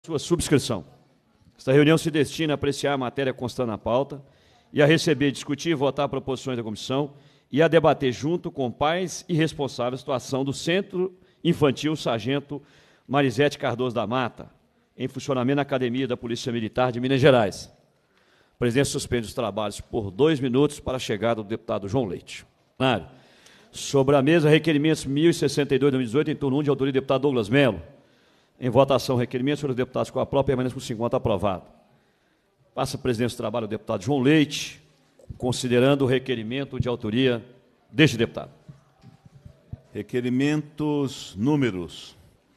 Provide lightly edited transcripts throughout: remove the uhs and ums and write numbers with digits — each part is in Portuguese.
Sua subscrição. Esta reunião se destina a apreciar a matéria constante na pauta e a receber, discutir e votar proposições da comissão e a debater junto com pais e responsáveis a situação do Centro Infantil Sargento Marizete Cardoso da Mata, em funcionamento na Academia da Polícia Militar de Minas Gerais. O presidente suspende os trabalhos por 2 minutos para a chegada do deputado João Leite. Sobre a mesa, requerimentos 1062/2018, em turno 1, de autoria do deputado Douglas Mello. Em votação, requerimento, senhores deputados, com a própria permanência por 50, aprovado. Passa a presidência do trabalho ao deputado João Leite, considerando o requerimento de autoria deste deputado. Requerimentos números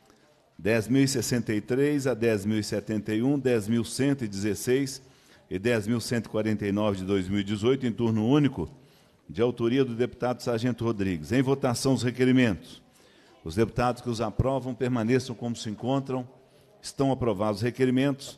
10.063 a 10.071, 10.116 e 10.149 de 2018, em turno único, de autoria do deputado Sargento Rodrigues. Em votação, os requerimentos. Os deputados que os aprovam permaneçam como se encontram. Estão aprovados os requerimentos.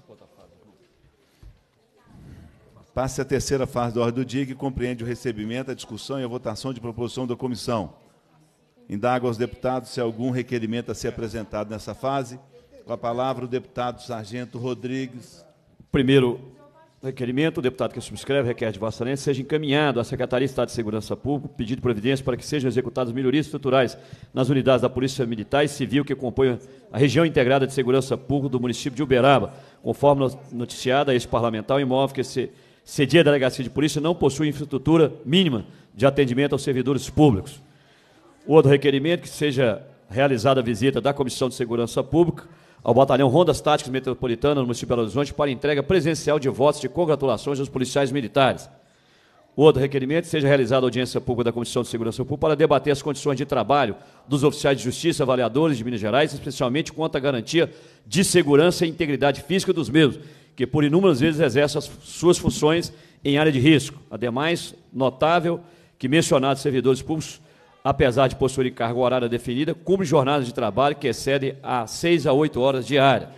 Passe a terceira fase da ordem do dia, que compreende o recebimento, a discussão e a votação de proposição da comissão. Indago aos deputados se há algum requerimento a ser apresentado nessa fase. Com a palavra, o deputado Sargento Rodrigues. Primeiro requerimento, o deputado que subscreve requer de Vossa Excelência seja encaminhado à Secretaria de Estado de Segurança Pública pedido de providência para que sejam executadas melhorias estruturais nas unidades da Polícia Militar e Civil que compõem a região integrada de segurança pública do município de Uberaba, conforme noticiada a esse parlamentar, o imóvel que cedia a Delegacia de Polícia não possui infraestrutura mínima de atendimento aos servidores públicos. O outro requerimento, que seja realizada a visita da Comissão de Segurança Pública ao Batalhão Rondas Táticas Metropolitanas no município de Belo Horizonte para entrega presencial de votos de congratulações aos policiais militares. O outro requerimento, seja realizada a audiência pública da Comissão de Segurança Pública para debater as condições de trabalho dos oficiais de justiça, avaliadores de Minas Gerais, especialmente quanto à garantia de segurança e integridade física dos mesmos, que por inúmeras vezes exercem as suas funções em área de risco. Ademais, notável que mencionados servidores públicos, apesar de possuírem carga horária definida, cumprem jornadas de trabalho que excedem a 6 a 8 horas diárias.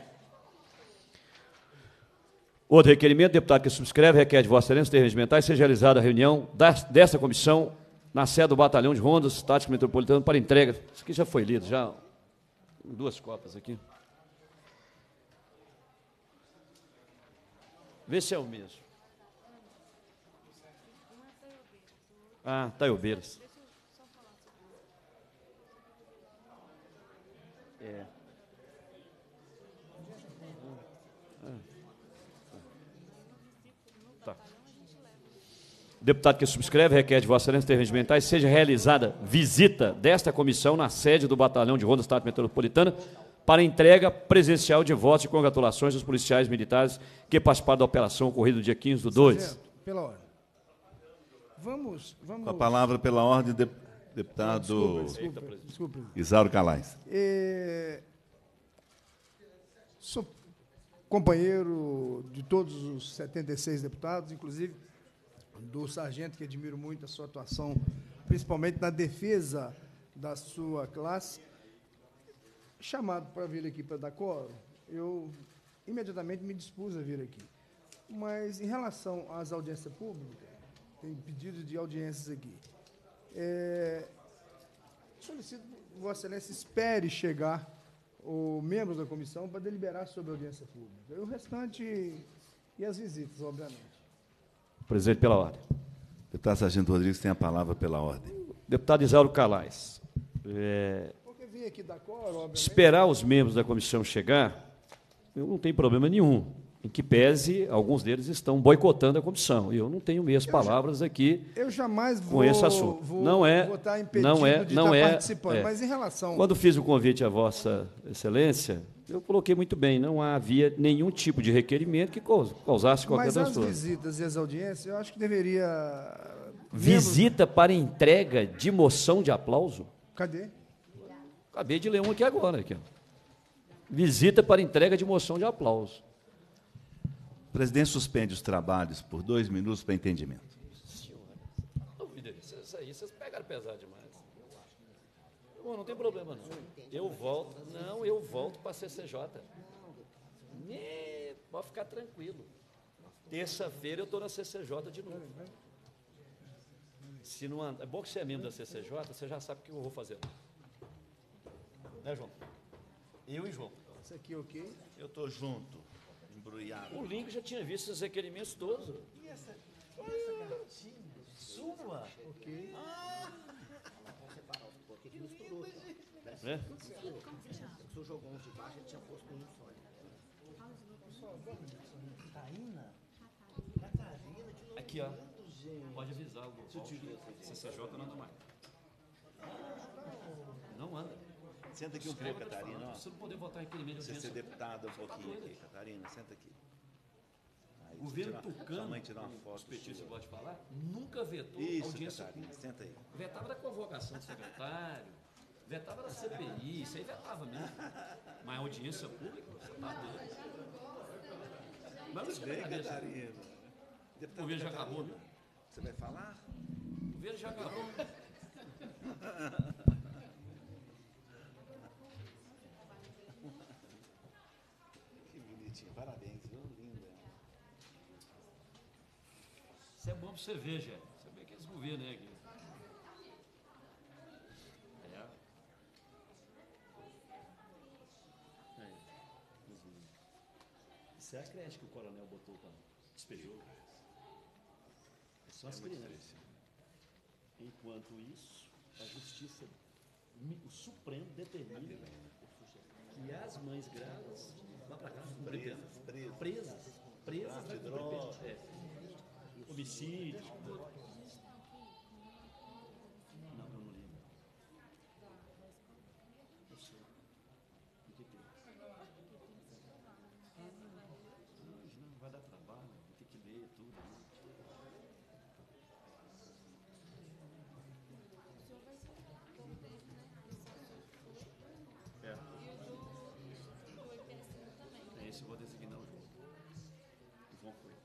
Outro requerimento, deputado que subscreve, requer de Vossa Excelência, nos termos regimentais, seja realizada a reunião desta comissão na sede do Batalhão de Rondas Táticas Metropolitanas para entrega. Isso aqui já foi lido, já em 2 cópias aqui. Vê se é o mesmo. Ah, Taiobeiras. Tá. O deputado que subscreve requer de Vossa Excelência, termos regimentais, seja realizada visita desta comissão na sede do Batalhão de Rondas Táticas Metropolitana para entrega presencial de votos e congratulações dos policiais militares que participaram da operação ocorrida no dia 15/2. Sargento, pela ordem. Vamos... Com a palavra, pela ordem, deputado Desculpe. Isauro Calais. Sou companheiro de todos os 76 deputados, inclusive do sargento, que admiro muito a sua atuação, principalmente na defesa da sua classe. Chamado para vir aqui para dar quórum, eu imediatamente me dispus a vir aqui. Mas, em relação às audiências públicas, tem pedido de audiências aqui. Solicito que Vossa Excelência espere chegar os membros da comissão para deliberar sobre a audiência pública. E o restante, e as visitas, obviamente. Presidente, pela ordem. Deputado Sargento Rodrigues tem a palavra pela ordem. Deputado Isauro Calais. Porque vim aqui dar quórum, obviamente. Esperar os membros da comissão chegar, eu não tenho problema nenhum, em que pese alguns deles estão boicotando a comissão. E eu não tenho meias palavras aqui. Eu jamais com esse assunto. Vou estar impedido de estar participando, mas em relação... Quando fiz o convite a Vossa Excelência, eu coloquei muito bem, não havia nenhum tipo de requerimento que causasse qualquer transtorno. Mas as visitas e as audiências, eu acho que deveria... Visita para entrega de moção de aplauso? Cadê? Acabei de ler um aqui agora. Aqui. Visita para entrega de moção de aplauso. O presidente suspende os trabalhos por 2 minutos para entendimento. Senhora, dúvida, isso aí vocês pegaram pesado demais. Bom, não tem problema, não. Eu volto para a CCJ. Pode ficar tranquilo. Terça-feira eu estou na CCJ de novo. Se não é bom que você é membro da CCJ, você já sabe o que eu vou fazer. Né, João? Eu e João. Isso aqui, ok? Eu estou junto, embrulhado. O Link já tinha visto esses requerimentos todos. E essa gatinha? Sua? Ok. Vamos separar os poucos aqui, misturou. É? O senhor jogou uns de baixo, ele tinha posto um só. Catarina? Catarina, que nome Aqui, ó. lindo, gente. Pode avisar o CCJ não anda mais. Não anda. Senta aqui um pouco, Catarina. Ó. Se não poder votar em requerimento de Você ser audiência. deputada um Tá pouquinho doido. aqui, Catarina, senta aqui. Aí, Governo sua tucano, mãe tirar uma os foto petistas sua. gostam de falar, nunca vetou Isso, audiência Catarina, pública. senta aí. Vetava da convocação do secretário, vetava da CPI, isso aí vetava mesmo. Mas a audiência pública, você tá doido. Mas não esquenta a Vem, cabeça. Catarina. O Deputada governo já Catarina, acabou, né? Você vai falar? O governo já acabou. Que bonitinho, parabéns, viu? Linda. Isso é bom pra você ver, gente. Você vê que esse governo é aqui. Isso é a creche que o coronel botou para despejou. É só as crianças. Enquanto isso, a justiça, o Supremo determina que as mães grávidas vá para casa. Presas De droga. Homicídio. Não, eu não lembro. Eu sei. O que é? Não, vai dar trabalho, vai ter que ler tudo. Né? É esse eu vou designar o jogo. O João foi.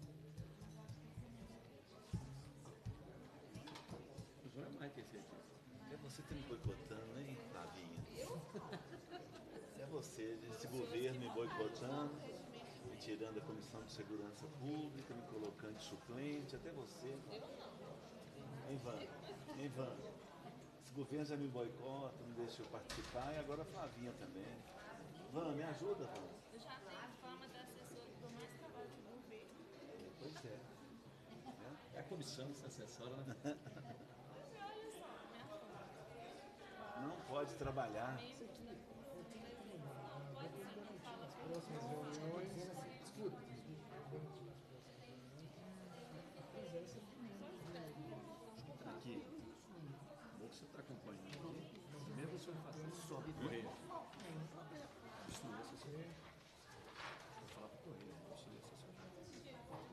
O João é mais que esse aqui. É você que tá me boicotando, hein, Flavinha? É você, esse governo me boicotando, me tirando da Comissão de Segurança Pública, me colocando de suplente, até você. Hein, Ivan? Esse governo já me boicota, não deixa eu participar, e agora a Flavinha também. Van, me ajuda, Van. Eu já tenho fama da assessora que dou mais trabalho de governo. Pois é. É a comissão que se assessora, né? Mas olha só, minha fama. Não pode trabalhar. Pode ser que eu falo as Próximas reuniões. Aqui. Bom que você está acompanhando aqui. Mesmo se eu fazer só correio. Isso não é assessor. Vou falar para o correio. Isso não é assessor.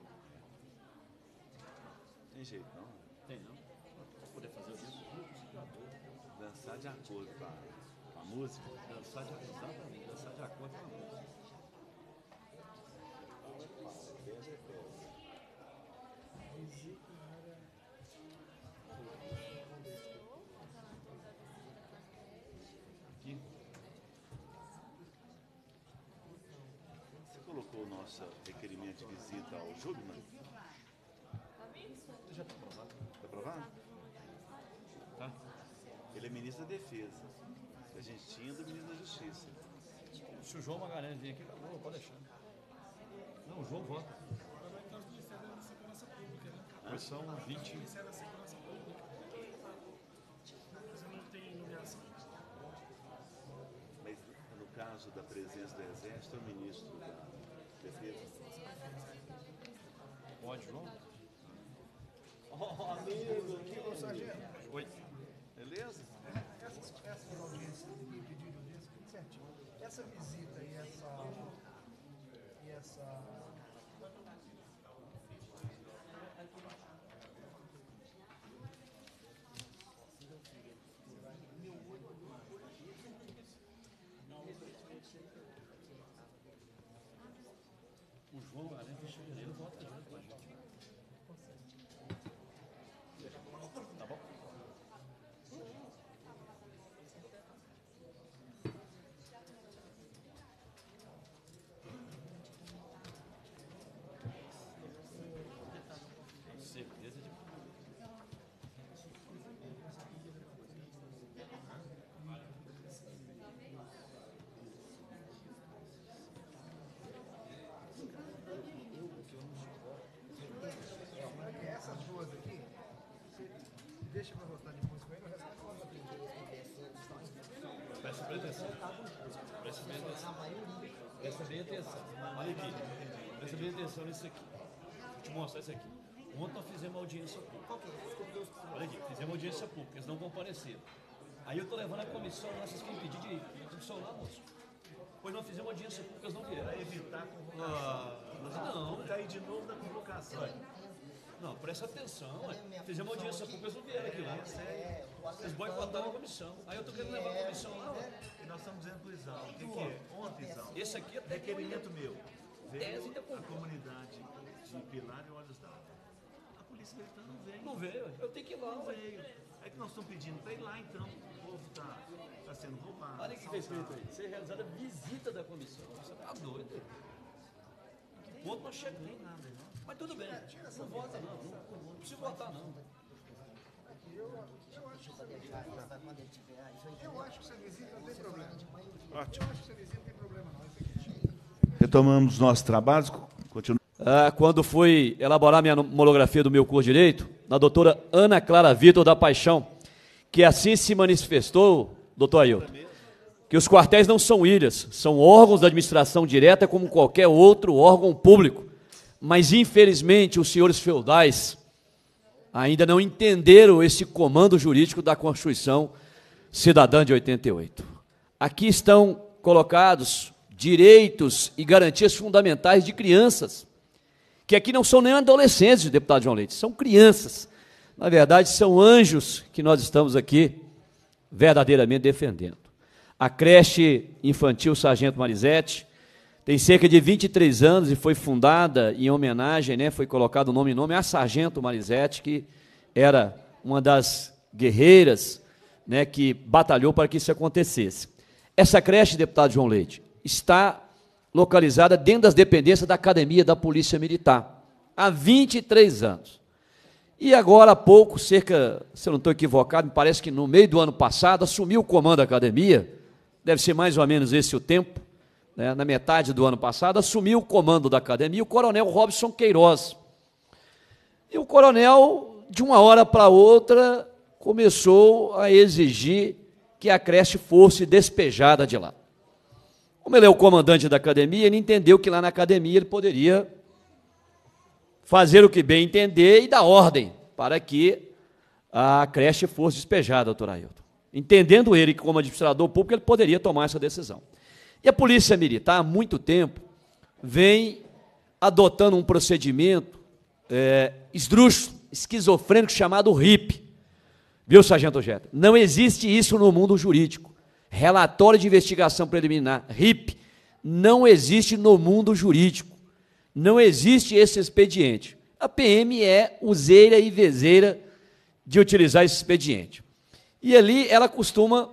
Tem jeito, não. Tem não. Para poder fazer o mesmo. Dançar de acordo com a música. Dançar de acordo. Exatamente. Dançar de acordo com a música. Aqui. Você colocou o nosso requerimento de visita ao Júbilo? Já está aprovado. Está aprovado? Tá? Ele é ministro da Defesa. A gente tinha do ministro da Justiça. Se o João Magalhães vir aqui, acabou. Pode deixar. Não, o João vota. Agora está os do Ministério da Segurança Pública, né? Pois são 20. O Ministério da Segurança Pública. Você não tem nomeação. Mas no caso da presença do Exército, é o ministro da Defesa. Pode, João? Ô, sargento, Oi. Beleza? essas audiências, pedido de audiência, tudo certinho. Essa visita e essa O João Magalhães, ele vota junto com a gente. Tá bom? Certeza de. Presta bem atenção. Olha aqui. Presta bem atenção nisso aqui. Vou te mostrar isso aqui. Ontem nós fizemos audiência pública. Olha aqui, fizemos audiência pública, eles não compareceram. Aí eu estou levando a comissão, vocês querem pedir de comissão lá, moço. Pois nós fizemos audiência pública, eles não vieram. Para evitar a convocação. Não. Cair de novo na convocação. Não, presta atenção. Fizemos audiência pública, eles não vieram aqui lá. Eles boicotaram a comissão. Aí eu estou querendo levar a comissão lá. E nós estamos dizendo para o Isal. O que é? Ontem, Isal. Esse aqui é Requerimento meu. Veio Tese da a comunidade de Pilar e Olhos d'Água. A polícia militar não veio. Não veio, eu tenho que ir lá. Não veio. É que nós estamos pedindo para ir lá, então. O povo está sendo roubado. Olha o que está escrito aí. Ser realizada a visita da comissão. Você está doido? Que ponto nós chegamos? Nem nada, não. Mas tudo bem. Não vota, não. Não precisa votar, não. Eu acho que essa visita não tem problema. Ótimo. Eu acho que essa visita não tem problema, não. Retomamos nossos trabalhos. Continua. Quando fui elaborar minha monografia do meu curso de Direito, na doutora Ana Clara Vitor da Paixão, que assim se manifestou, doutor Ailton, que os quartéis não são ilhas, são órgãos da administração direta como qualquer outro órgão público. Mas, infelizmente, os senhores feudais ainda não entenderam esse comando jurídico da Constituição Cidadã de 88. Aqui estão colocados direitos e garantias fundamentais de crianças, que aqui não são nem adolescentes, deputado João Leite, são crianças. Na verdade, são anjos que nós estamos aqui verdadeiramente defendendo. A creche infantil Sargento Marizete tem cerca de 23 anos e foi fundada em homenagem, foi colocado o nome em nome a Sargento Marizete, que era uma das guerreiras, que batalhou para que isso acontecesse. Essa creche, deputado João Leite, está localizada dentro das dependências da Academia da Polícia Militar, há 23 anos. E agora há pouco, se eu não estou equivocado, me parece que no meio do ano passado, assumiu o comando da Academia, deve ser mais ou menos esse o tempo, na metade do ano passado, assumiu o comando da Academia o coronel Robson Queiroz. E o coronel, de uma hora para outra, começou a exigir que a creche fosse despejada de lá. Como ele é o comandante da Academia, ele entendeu que lá na Academia ele poderia fazer o que bem entender e dar ordem para que a creche fosse despejada, doutor Ailton. Entendendo ele que, como administrador público, ele poderia tomar essa decisão. E a Polícia Militar, há muito tempo, vem adotando um procedimento esdrúxulo, esquizofrênico, chamado RIP. Viu, Sargento Jeta? Não existe isso no mundo jurídico. Relatório de investigação preliminar, RIP, não existe no mundo jurídico. Não existe esse expediente. A PM é useira e vezeira de utilizar esse expediente. E ali ela costuma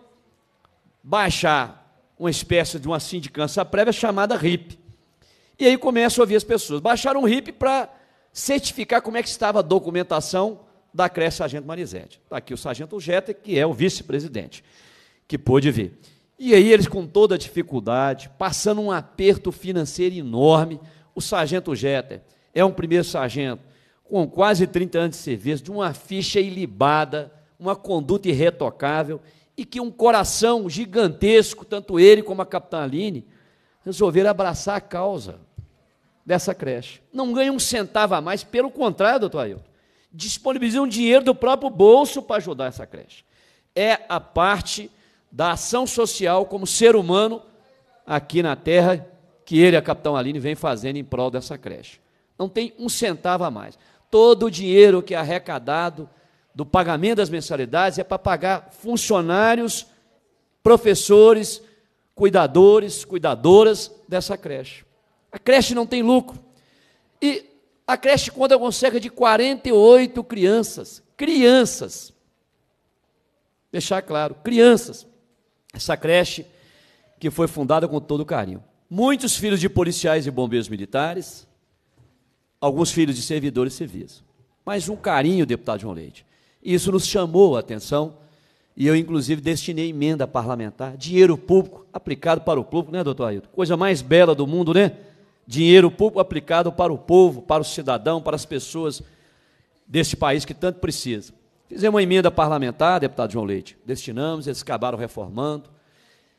baixar uma espécie de uma sindicância prévia chamada RIP. E aí começam a ouvir as pessoas. Baixaram um RIP para certificar como é que estava a documentação da creche Sargento Marizete. Está aqui o Sargento Jeta, que é o vice-presidente, que pôde vir. E aí eles, com toda a dificuldade, passando um aperto financeiro enorme, o Sargento Jeta é um primeiro sargento com quase 30 anos de serviço, de uma ficha ilibada, uma conduta irretocável, e que um coração gigantesco, tanto ele como a capitã Aline, resolveram abraçar a causa dessa creche. Não ganham um centavo a mais, pelo contrário, doutor Ailton, disponibilizam dinheiro do próprio bolso para ajudar essa creche. É a parte da ação social como ser humano aqui na Terra que ele e a capitã Aline vem fazendo em prol dessa creche. Não tem um centavo a mais. Todo o dinheiro que é arrecadado do pagamento das mensalidades é para pagar funcionários, professores, cuidadores, cuidadoras dessa creche. A creche não tem lucro. E a creche conta com cerca de 48 crianças. Crianças. Deixar claro, crianças. Essa creche que foi fundada com todo carinho. Muitos filhos de policiais e bombeiros militares, alguns filhos de servidores civis. Mas um carinho, deputado João Leite. Isso nos chamou a atenção, e eu, inclusive, destinei emenda parlamentar, dinheiro público aplicado para o público, doutor Ailton? Coisa mais bela do mundo, Dinheiro público aplicado para o povo, para o cidadão, para as pessoas desse país que tanto precisa. Fizemos uma emenda parlamentar, deputado João Leite, destinamos, eles acabaram reformando.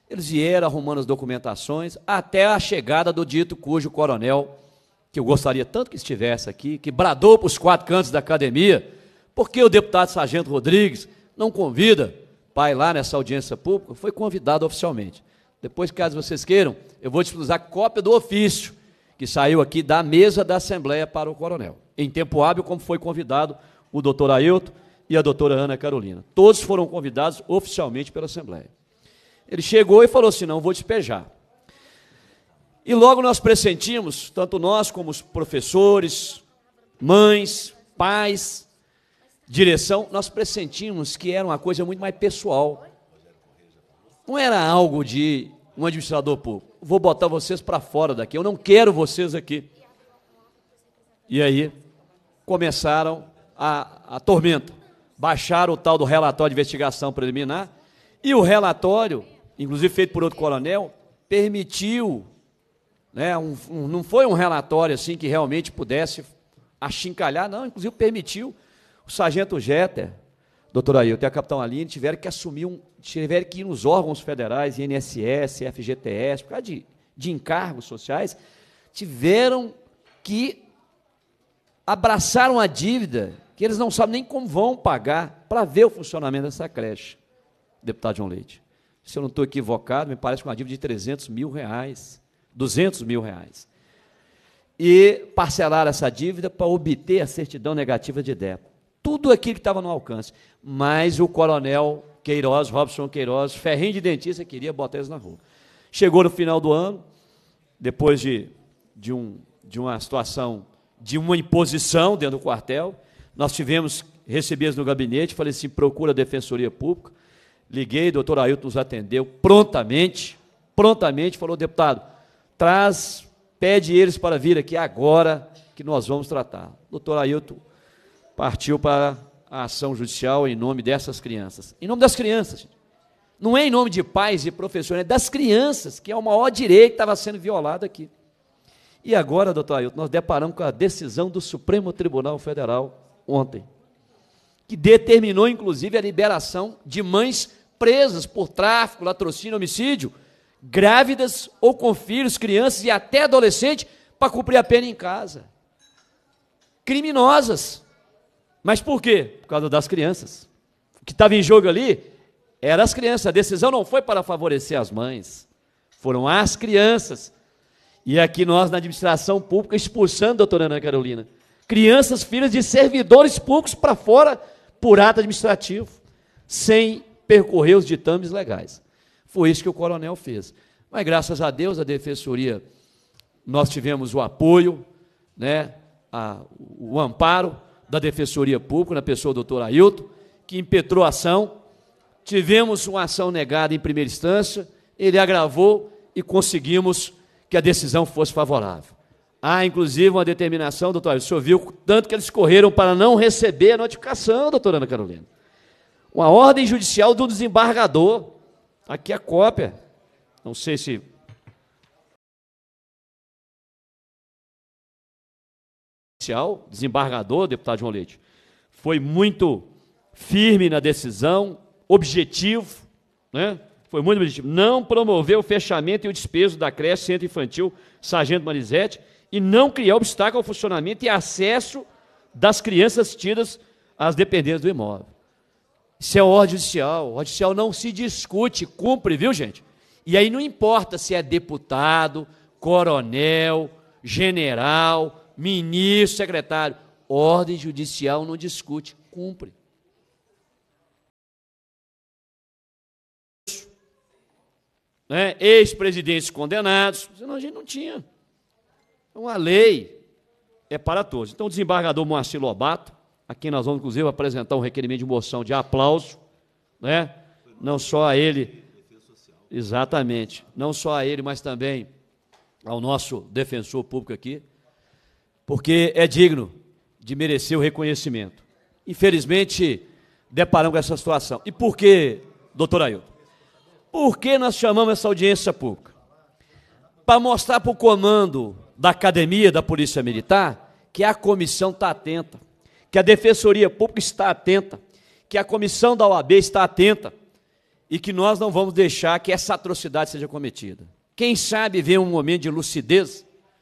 Eles vieram arrumando as documentações até a chegada do dito cujo coronel, que eu gostaria tanto que estivesse aqui, que bradou para os 4 cantos da academia, porque o deputado Sargento Rodrigues não convida para ir lá nessa audiência pública. Foi convidado oficialmente. Depois, caso vocês queiram, eu vou disponibilizar cópia do ofício que saiu aqui da mesa da Assembleia para o coronel, em tempo hábil, como foi convidado o doutor Ailton e a doutora Ana Carolina. Todos foram convidados oficialmente pela Assembleia. Ele chegou e falou assim, não, vou despejar. E logo nós pressentimos, tanto nós como os professores, mães, pais, direção, nós pressentimos que era uma coisa muito mais pessoal. Não era algo de um administrador público. Vou botar vocês para fora daqui, eu não quero vocês aqui. E aí começaram a tormenta. Baixaram o tal do relatório de investigação preliminar, e o relatório, inclusive feito por outro coronel, permitiu, né, não foi um relatório assim que realmente pudesse achincalhar, não, inclusive permitiu o sargento Jeter, doutor Ailton e a capitão Aline tiveram que assumir, tiveram que ir nos órgãos federais, INSS, FGTS, por causa de encargos sociais, tiveram que abraçar uma dívida que eles não sabem nem como vão pagar para ver o funcionamento dessa creche, deputado João Leite. Se eu não estou equivocado, me parece uma dívida de R$300 mil, R$200 mil. E parcelaram essa dívida para obter a certidão negativa de débito. Tudo aquilo que estava no alcance. Mas o coronel Queiroz, Robson Queiroz, ferrinho de dentista, queria botar eles na rua. Chegou no final do ano, depois de uma situação, de uma imposição dentro do quartel, nós tivemos, recebidos no gabinete, falei assim, procura a Defensoria Pública, liguei, o doutor Ailton nos atendeu prontamente, falou, deputado, pede eles para vir aqui agora, que nós vamos tratar. O doutor Ailton partiu para a ação judicial em nome dessas crianças. Em nome das crianças, gente. Não é em nome de pais e professores, é das crianças, que é o maior direito que estava sendo violado aqui. E agora, doutor Ailton, nós deparamos com a decisão do Supremo Tribunal Federal ontem, que determinou, inclusive, a liberação de mães presas por tráfico, latrocínio, homicídio, grávidas ou com filhos, crianças e até adolescentes, para cumprir a pena em casa. Criminosas. Mas por quê? Por causa das crianças. O que estava em jogo ali eram as crianças. A decisão não foi para favorecer as mães, foram as crianças. E aqui nós, na administração pública, expulsando, doutora Ana Carolina, crianças, filhas de servidores públicos para fora por ato administrativo, sem percorrer os ditames legais. Foi isso que o coronel fez. Mas, graças a Deus, a Defensoria, nós tivemos o apoio, né, o amparo da Defensoria Pública, na pessoa do doutor Ailton, que impetrou a ação, tivemos uma ação negada em primeira instância, ele agravou e conseguimos que a decisão fosse favorável. Há, inclusive, uma determinação, doutor Ailton, o senhor viu tanto que eles correram para não receber a notificação, doutora Ana Carolina. Uma ordem judicial do desembargador. Aqui a cópia. Não sei se... Desembargador, deputado João Leite, foi muito firme na decisão, objetivo, né? Foi muito objetivo. Não promoveu o fechamento e o despejo da creche Centro Infantil Sargento Marizete e não criar obstáculo ao funcionamento e acesso das crianças tidas às dependências do imóvel. Isso é ordem judicial. Ordem judicial não se discute, cumpre, viu, gente? E aí não importa se é deputado, coronel, general, ministro, secretário. Ordem judicial não discute, cumpre. Né? Ex-presidentes condenados, senão a gente não tinha. Então, a lei é para todos. Então, o desembargador Moacir Lobato, a quem nós vamos, inclusive, apresentar um requerimento de moção de aplauso, né? Não só a ele, exatamente, não só a ele, mas também ao nosso defensor público aqui, porque é digno de merecer o reconhecimento. Infelizmente, deparamos com essa situação. E por que, doutor Ailton? Por que nós chamamos essa audiência pública? Para mostrar para o comando da academia da Polícia Militar que a comissão está atenta, que a Defensoria Pública está atenta, que a comissão da OAB está atenta e que nós não vamos deixar que essa atrocidade seja cometida. Quem sabe ver um momento de lucidez,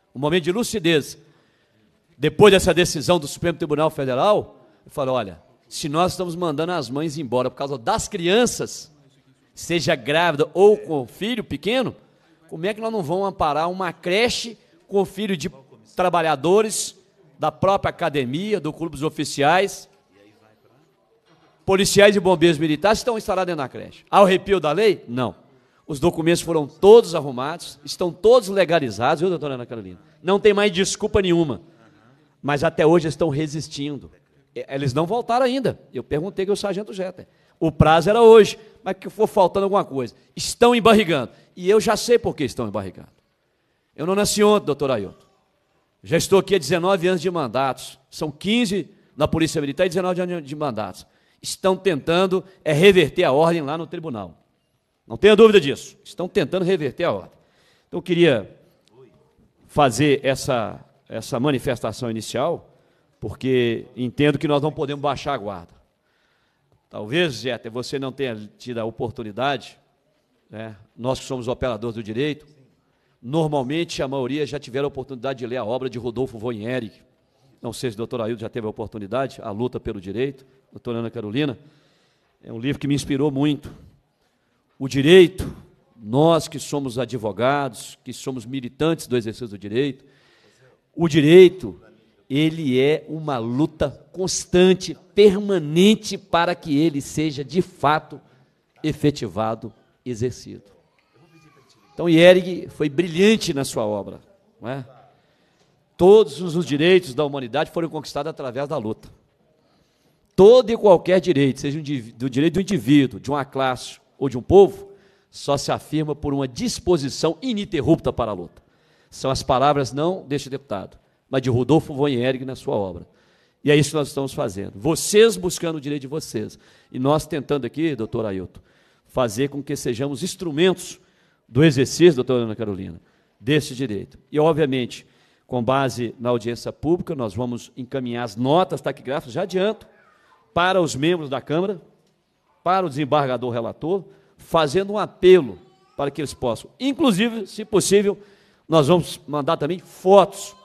depois dessa decisão do Supremo Tribunal Federal, e falar, olha, se nós estamos mandando as mães embora por causa das crianças, seja grávida ou com filho pequeno, como é que nós não vamos amparar uma creche com filho de trabalhadores da própria academia, do clube dos oficiais, policiais e bombeiros militares estão instalados dentro da creche. Ao arrepio da lei? Não. Os documentos foram todos arrumados, estão todos legalizados, viu, doutora Ana Carolina? Não tem mais desculpa nenhuma. Mas até hoje estão resistindo. Eles não voltaram ainda. Eu perguntei ao sargento Jeter. O prazo era hoje, mas que for faltando alguma coisa. Estão embarrigando. E eu já sei por que estão embarrigando. Eu não nasci ontem, doutor Ailton. Já estou aqui há 19 anos de mandatos. São 15 na Polícia Militar e 19 anos de mandatos. Estão tentando reverter a ordem lá no tribunal. Não tenha dúvida disso. Estão tentando reverter a ordem. Então, eu queria fazer essa manifestação inicial, porque entendo que nós não podemos baixar a guarda. Talvez, Jeter, você não tenha tido a oportunidade, né? Nós que somos operadores do direito, normalmente a maioria já tiveram a oportunidade de ler a obra de Rodolfo Voineri. Não sei se o doutor Ailton já teve a oportunidade, A Luta pelo Direito, doutora Ana Carolina. É um livro que me inspirou muito. O direito, nós que somos advogados, que somos militantes do exercício do direito, o direito, ele é uma luta constante, permanente, para que ele seja, de fato, efetivado, exercido. Então, Hierig foi brilhante na sua obra, não é? Todos os direitos da humanidade foram conquistados através da luta. Todo e qualquer direito, seja do direito do indivíduo, de uma classe ou de um povo, só se afirma por uma disposição ininterrupta para a luta. São as palavras não deste deputado, mas de Rodolfo Voineri na sua obra. E é isso que nós estamos fazendo. Vocês buscando o direito de vocês. E nós tentando aqui, doutor Ailton, fazer com que sejamos instrumentos do exercício, doutora Ana Carolina, desse direito. E, obviamente, com base na audiência pública, nós vamos encaminhar as notas taquigráficas, já adianto, para os membros da Câmara, para o desembargador relator, fazendo um apelo para que eles possam, inclusive, se possível, nós vamos mandar também fotos,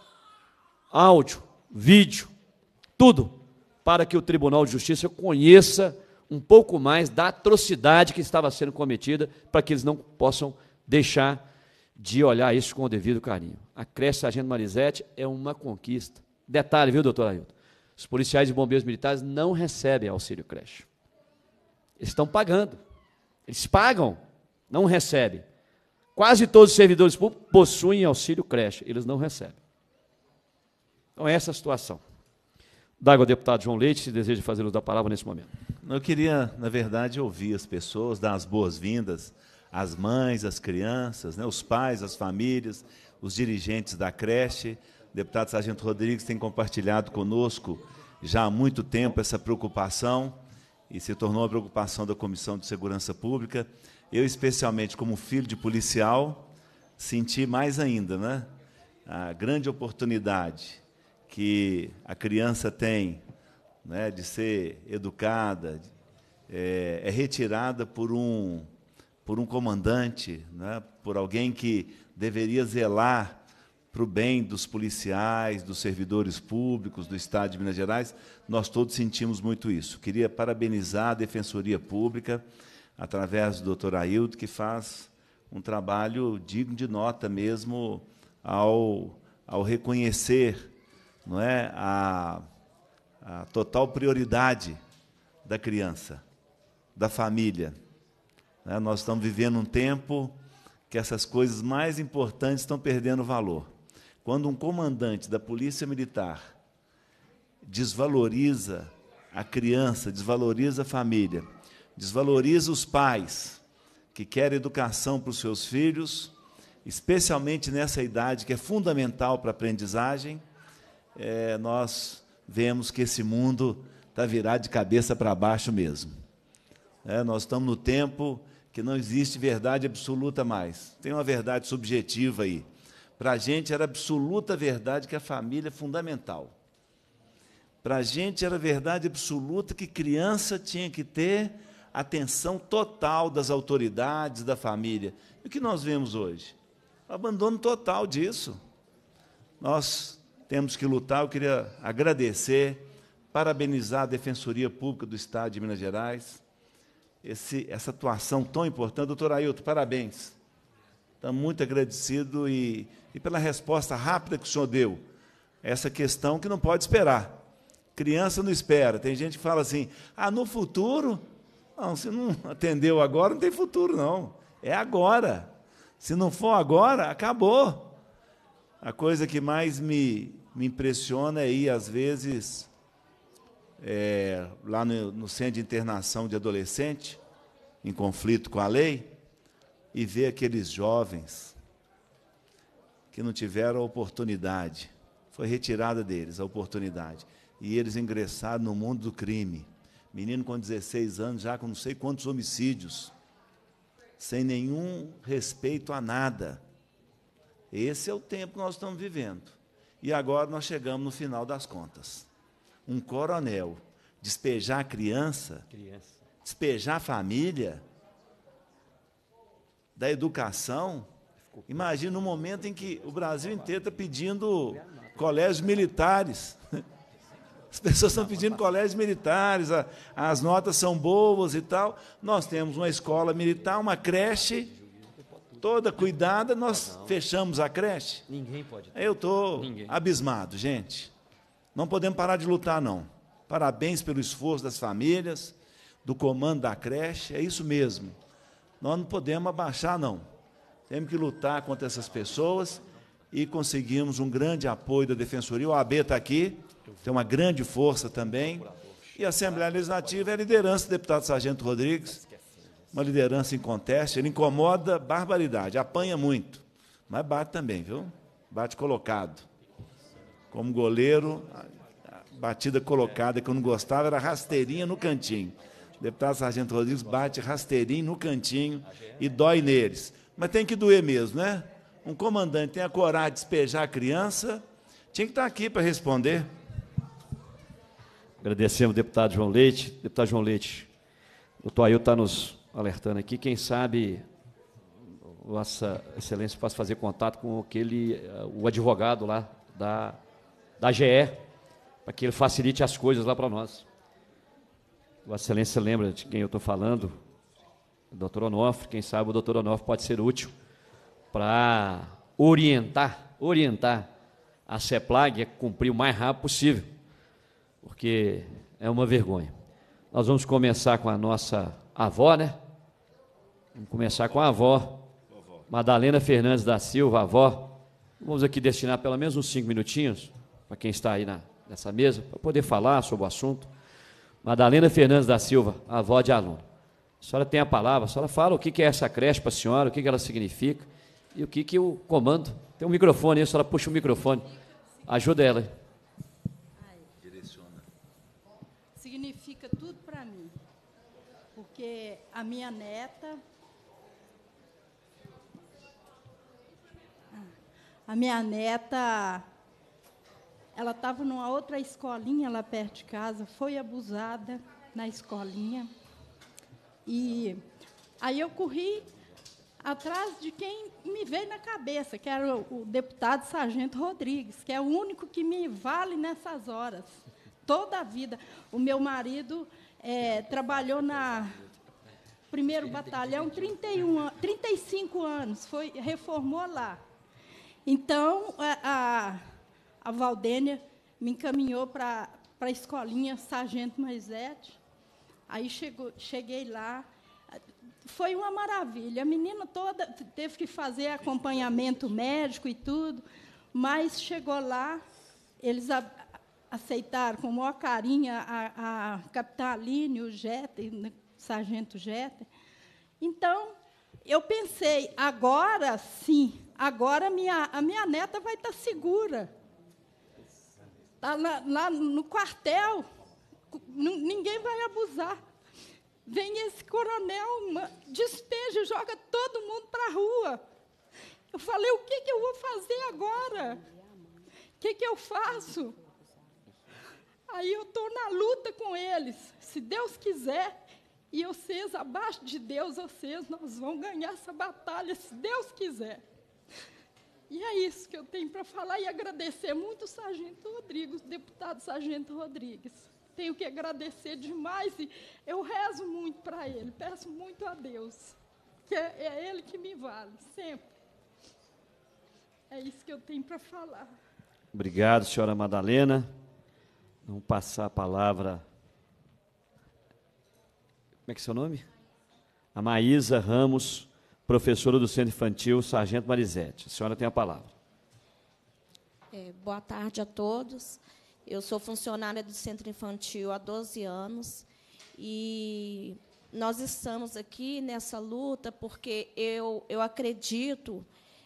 áudio, vídeo, tudo, para que o Tribunal de Justiça conheça um pouco mais da atrocidade que estava sendo cometida, para que eles não possam deixar de olhar isso com o devido carinho. A creche Sargento Marizete é uma conquista. Detalhe, viu, doutor Ailton? Os policiais e bombeiros militares não recebem auxílio creche. Eles estão pagando. Eles pagam, não recebem. Quase todos os servidores públicos possuem auxílio creche, eles não recebem. Então, é essa a situação. Dago ao deputado João Leite, se deseja fazer uso da palavra nesse momento. Eu queria, na verdade, ouvir as pessoas, dar as boas-vindas às mães, às crianças, né, os pais, as famílias, os dirigentes da creche. O deputado Sargento Rodrigues tem compartilhado conosco já há muito tempo essa preocupação, e se tornou uma preocupação da Comissão de Segurança Pública. Eu, especialmente, como filho de policial, senti mais ainda, né, a grande oportunidade que a criança tem, né, de ser educada, é retirada por um comandante, né, por alguém que deveria zelar para o bem dos policiais, dos servidores públicos do Estado de Minas Gerais. Nós todos sentimos muito isso. Queria parabenizar a Defensoria Pública, através do doutor Ailton, que faz um trabalho digno de nota mesmo ao reconhecer, não é, a total prioridade da criança, da família. Né? Nós estamos vivendo um tempo que essas coisas mais importantes estão perdendo valor. Quando um comandante da Polícia Militar desvaloriza a criança, desvaloriza a família, desvaloriza os pais que querem educação para os seus filhos, especialmente nessa idade que é fundamental para a aprendizagem, nós vemos que esse mundo está virado de cabeça para baixo mesmo. Nós estamos no tempo que não existe verdade absoluta mais. Tem uma verdade subjetiva aí. Para a gente era absoluta verdade que a família é fundamental. Para a gente era verdade absoluta que criança tinha que ter atenção total das autoridades, da família. E o que nós vemos hoje? O abandono total disso. Nós temos que lutar. Eu queria agradecer, parabenizar a Defensoria Pública do Estado de Minas Gerais, essa atuação tão importante. Doutor Ailton, parabéns. Estamos muito agradecidos e pela resposta rápida que o senhor deu. Essa questão que não pode esperar. Criança não espera. Tem gente que fala assim, no futuro... Não, se não atendeu agora, não tem futuro, não. É agora. Se não for agora, acabou. A coisa que mais me impressiona é ir, às vezes, lá no centro de internação de adolescente, em conflito com a lei, e ver aqueles jovens que não tiveram a oportunidade. Foi retirada deles a oportunidade. E eles ingressaram no mundo do crime. Menino com 16 anos, já com não sei quantos homicídios, sem nenhum respeito a nada. Esse é o tempo que nós estamos vivendo. E agora nós chegamos no final das contas. Um coronel despejar a criança, despejar a família, da educação. Imagina um momento em que o Brasil inteiro está pedindo colégios militares. As pessoas estão pedindo colégios militares, as notas são boas e tal. Nós temos uma escola militar, uma creche, toda cuidada, nós fechamos a creche. Ninguém pode. Eu estou abismado, gente. Não podemos parar de lutar, não. Parabéns pelo esforço das famílias, do comando da creche, é isso mesmo. Nós não podemos abaixar, não. Temos que lutar contra essas pessoas e conseguimos um grande apoio da Defensoria. O AB está aqui, tem uma grande força também. E a Assembleia Legislativa é a liderança do deputado Sargento Rodrigues, uma liderança inconteste. Ele incomoda barbaridade, apanha muito, mas bate também, viu? Bate colocado. Como goleiro, a batida colocada que eu não gostava era rasteirinha no cantinho. O deputado Sargento Rodrigues bate rasteirinho no cantinho e dói neles. Mas tem que doer mesmo, né? Um comandante tem a coragem de despejar a criança, tinha que estar aqui para responder. Agradecemos, deputado João Leite. Deputado João Leite, o doutor Ailton está nos alertando aqui, quem sabe Vossa Excelência possa fazer contato com o advogado lá da GE, para que ele facilite as coisas lá para nós. Vossa Excelência lembra de quem eu estou falando? O doutor Onofre. Quem sabe o doutor Onofre pode ser útil para orientar a CEPLAG a cumprir o mais rápido possível, porque é uma vergonha. Nós vamos começar com a nossa avó, né? Vamos começar com a avó, Madalena Fernandes da Silva, avó. Vamos aqui destinar pelo menos uns 5 minutinhos, para quem está aí nessa mesa, para poder falar sobre o assunto. Madalena Fernandes da Silva, avó de aluno. A senhora tem a palavra, a senhora fala o que é essa creche para a senhora, o que ela significa e o que o comando. Tem um microfone aí, a senhora puxa o microfone. Ajuda ela. Direciona. Significa tudo para mim, porque a minha neta... ela estava numa outra escolinha lá perto de casa, foi abusada na escolinha. E aí eu corri atrás de quem me veio na cabeça, que era o deputado Sargento Rodrigues, que é o único que me vale nessas horas, toda a vida. O meu marido trabalhou na primeiro batalhão 35 anos, reformou lá. Então, a Valdênia me encaminhou para a escolinha Sargento Maisete. Aí cheguei lá, foi uma maravilha. A menina toda teve que fazer acompanhamento médico e tudo, mas chegou lá, eles aceitaram com o maior carinho a capitã Aline, o Jeter, o sargento Jeter. Então, eu pensei, agora sim, agora a minha neta vai estar segura. Está lá no quartel, ninguém vai abusar. Vem esse coronel, despeja, joga todo mundo para a rua. Eu falei, o que eu vou fazer agora? O que eu faço? Aí eu estou na luta com eles. Se Deus quiser, E vocês, abaixo de Deus, nós vamos ganhar essa batalha, se Deus quiser. E é isso que eu tenho para falar e agradecer muito o Sargento Rodrigues, o deputado Sargento Rodrigues. Tenho que agradecer demais e eu rezo muito para ele, peço muito a Deus, que é Ele que me vale, sempre. É isso que eu tenho para falar. Obrigado, senhora Madalena. Vamos passar a palavra. Como é que é seu nome? A Maísa Ramos, professora do Centro Infantil Sargento Marizete. A senhora tem a palavra. Boa tarde a todos. Eu sou funcionária do Centro Infantil há 12 anos e nós estamos aqui nessa luta porque eu acredito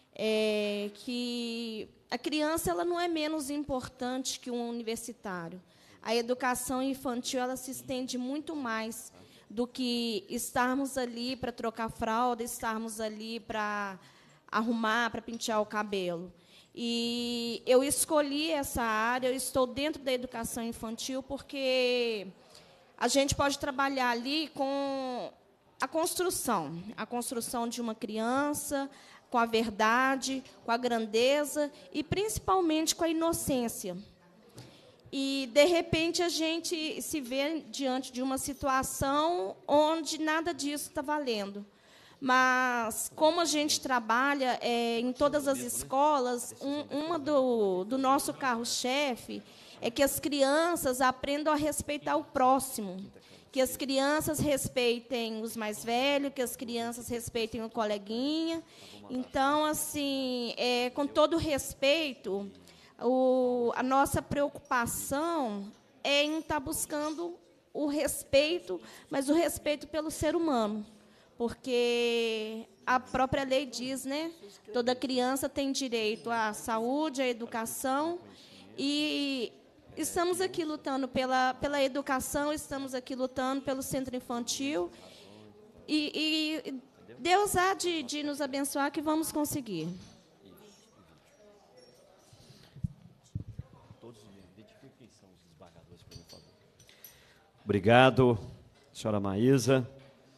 que a criança ela não é menos importante que um universitário. A educação infantil ela se estende muito mais do que estarmos ali para trocar fralda, estarmos ali para arrumar, para pentear o cabelo. E eu escolhi essa área, eu estou dentro da educação infantil porque a gente pode trabalhar ali com a construção de uma criança, com a verdade, com a grandeza e, principalmente, com a inocência. E, de repente, a gente se vê diante de uma situação onde nada disso está valendo. Mas, como a gente trabalha em todas as escolas, uma do nosso carro-chefe é que as crianças aprendam a respeitar o próximo, que as crianças respeitem os mais velhos, que as crianças respeitem o coleguinha. Então, assim, com todo respeito, a nossa preocupação é em estar buscando o respeito, mas o respeito pelo ser humano. Porque a própria lei diz, né? Toda criança tem direito à saúde, à educação, e estamos aqui lutando pela educação, estamos aqui lutando pelo centro infantil, e Deus há de nos abençoar que vamos conseguir. Obrigado, senhora Maísa.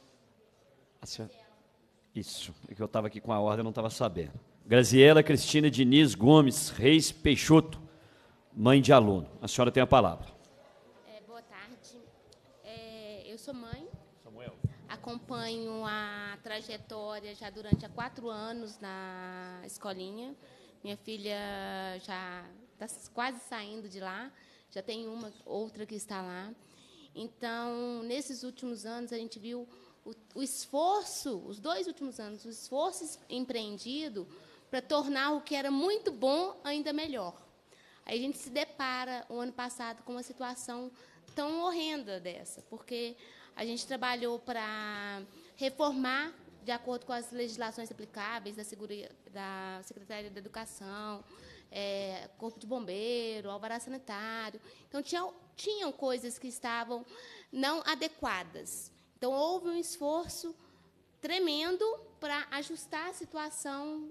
Isso, é que eu estava aqui com a ordem, eu não estava sabendo. Graziela Cristina Diniz Gomes Reis Peixoto, mãe de aluno. A senhora tem a palavra. Boa tarde. Eu sou mãe. Samuel. Acompanho a trajetória já durante há 4 anos na escolinha. Minha filha já está quase saindo de lá. Já tem outra que está lá. Então, nesses últimos anos, a gente viu o esforço, os 2 últimos anos, o esforço empreendido para tornar o que era muito bom ainda melhor. Aí a gente se depara, o ano passado, com uma situação tão horrenda dessa, porque a gente trabalhou para reformar, de acordo com as legislações aplicáveis da Secretaria da Educação, Corpo de Bombeiro, Alvará Sanitário. Então, tinham coisas que estavam não adequadas. Então, houve um esforço tremendo para ajustar a situação,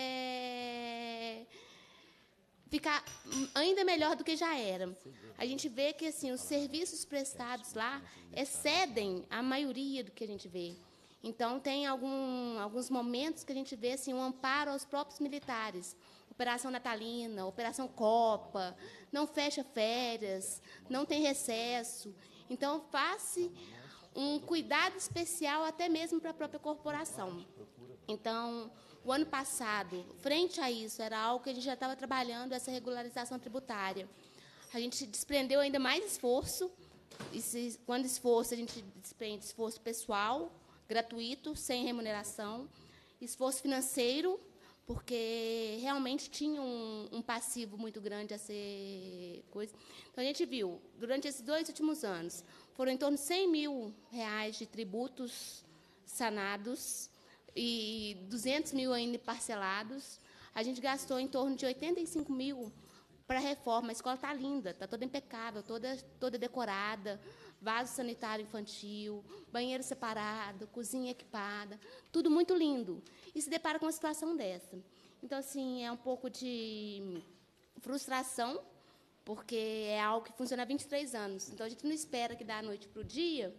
ficar ainda melhor do que já era. A gente vê que assim, os serviços prestados lá excedem a maioria do que a gente vê. Então, tem alguns momentos que a gente vê assim, um amparo aos próprios militares. Operação Natalina, Operação Copa, não fecha férias, não tem recesso. Então, faz-se um cuidado especial até mesmo para a própria corporação. Então, o ano passado, frente a isso, era algo que a gente já estava trabalhando, essa regularização tributária. A gente desprendeu ainda mais esforço, e quando esforço, a gente desprende esforço pessoal, gratuito, sem remuneração, esforço financeiro, porque realmente tinha um passivo muito grande a ser coisa. Então, a gente viu, durante esses 2 últimos anos, foram em torno de R$100 mil de tributos sanados e 200 mil ainda parcelados. A gente gastou em torno de 85 mil para a reforma. A escola está linda, está toda impecável, toda decorada, vaso sanitário infantil, banheiro separado, cozinha equipada, tudo muito lindo. E se depara com uma situação dessa. Então, assim, é um pouco de frustração, porque é algo que funciona há 23 anos. Então, a gente não espera que da noite para o dia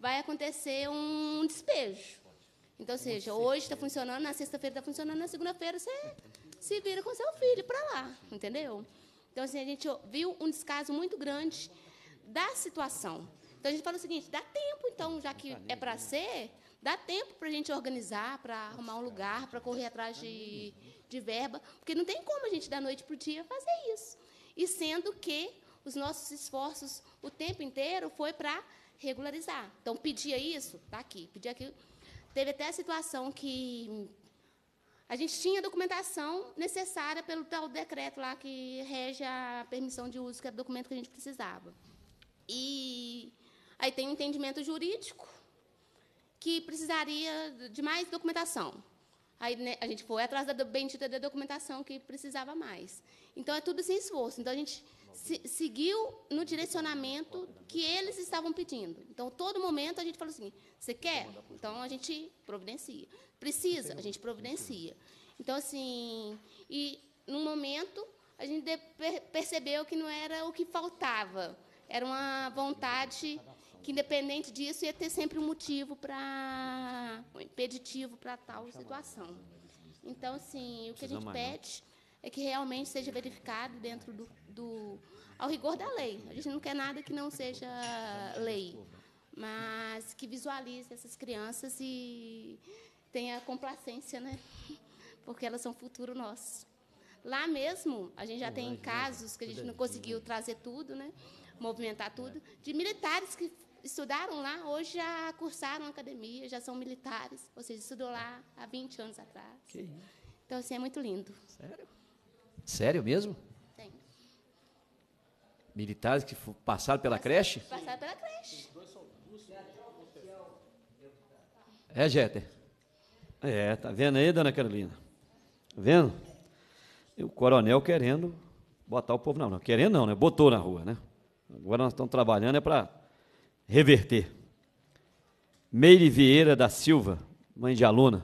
vai acontecer um despejo. Então, ou seja, hoje está funcionando, na sexta-feira está funcionando, na segunda-feira você se vira com seu filho para lá, entendeu? Então, assim, a gente viu um descaso muito grande da situação. Então, a gente fala o seguinte, dá tempo, então, já que é para ser, dá tempo para a gente organizar, para arrumar um lugar, para correr atrás de verba, porque não tem como a gente, da noite para o dia, fazer isso. E sendo que os nossos esforços o tempo inteiro foi para regularizar. Então, pedia isso, está aqui, pedia aquilo. Teve até a situação que a gente tinha a documentação necessária pelo tal decreto lá que rege a permissão de uso, que era o documento que a gente precisava. E aí tem um entendimento jurídico que precisaria de mais documentação. Aí, né, a gente foi atrás da bendita da documentação que precisava mais. Então, é tudo sem esforço. Então, a gente seguiu no direcionamento que eles estavam pedindo. Então, todo momento, a gente falou assim, você quer? Então, a gente providencia. Precisa? A gente providencia. Então, assim, e, num momento, a gente percebeu que não era o que faltava. Era uma vontade que, independente disso, ia ter sempre um motivo um impeditivo para tal situação. Então, assim, o que a gente pede é que realmente seja verificado dentro ao rigor da lei. A gente não quer nada que não seja lei, mas que visualize essas crianças e tenha complacência, né? Porque elas são futuro nosso. Lá mesmo, a gente já tem casos que a gente não conseguiu trazer tudo, né? Movimentar tudo, de militares que estudaram lá, hoje já cursaram academia, já são militares, ou seja, estudou lá há 20 anos atrás. Então, assim, é muito lindo. Sério? Sério mesmo? Tem. Militares que passaram pela creche? Passaram pela creche. É, Jéter? É, tá vendo aí, dona Carolina? Tá vendo? E o coronel querendo botar o povo na rua. Querendo não, né? Botou na rua, né? Agora nós estamos trabalhando para reverter. Meire Vieira da Silva, mãe de aluna.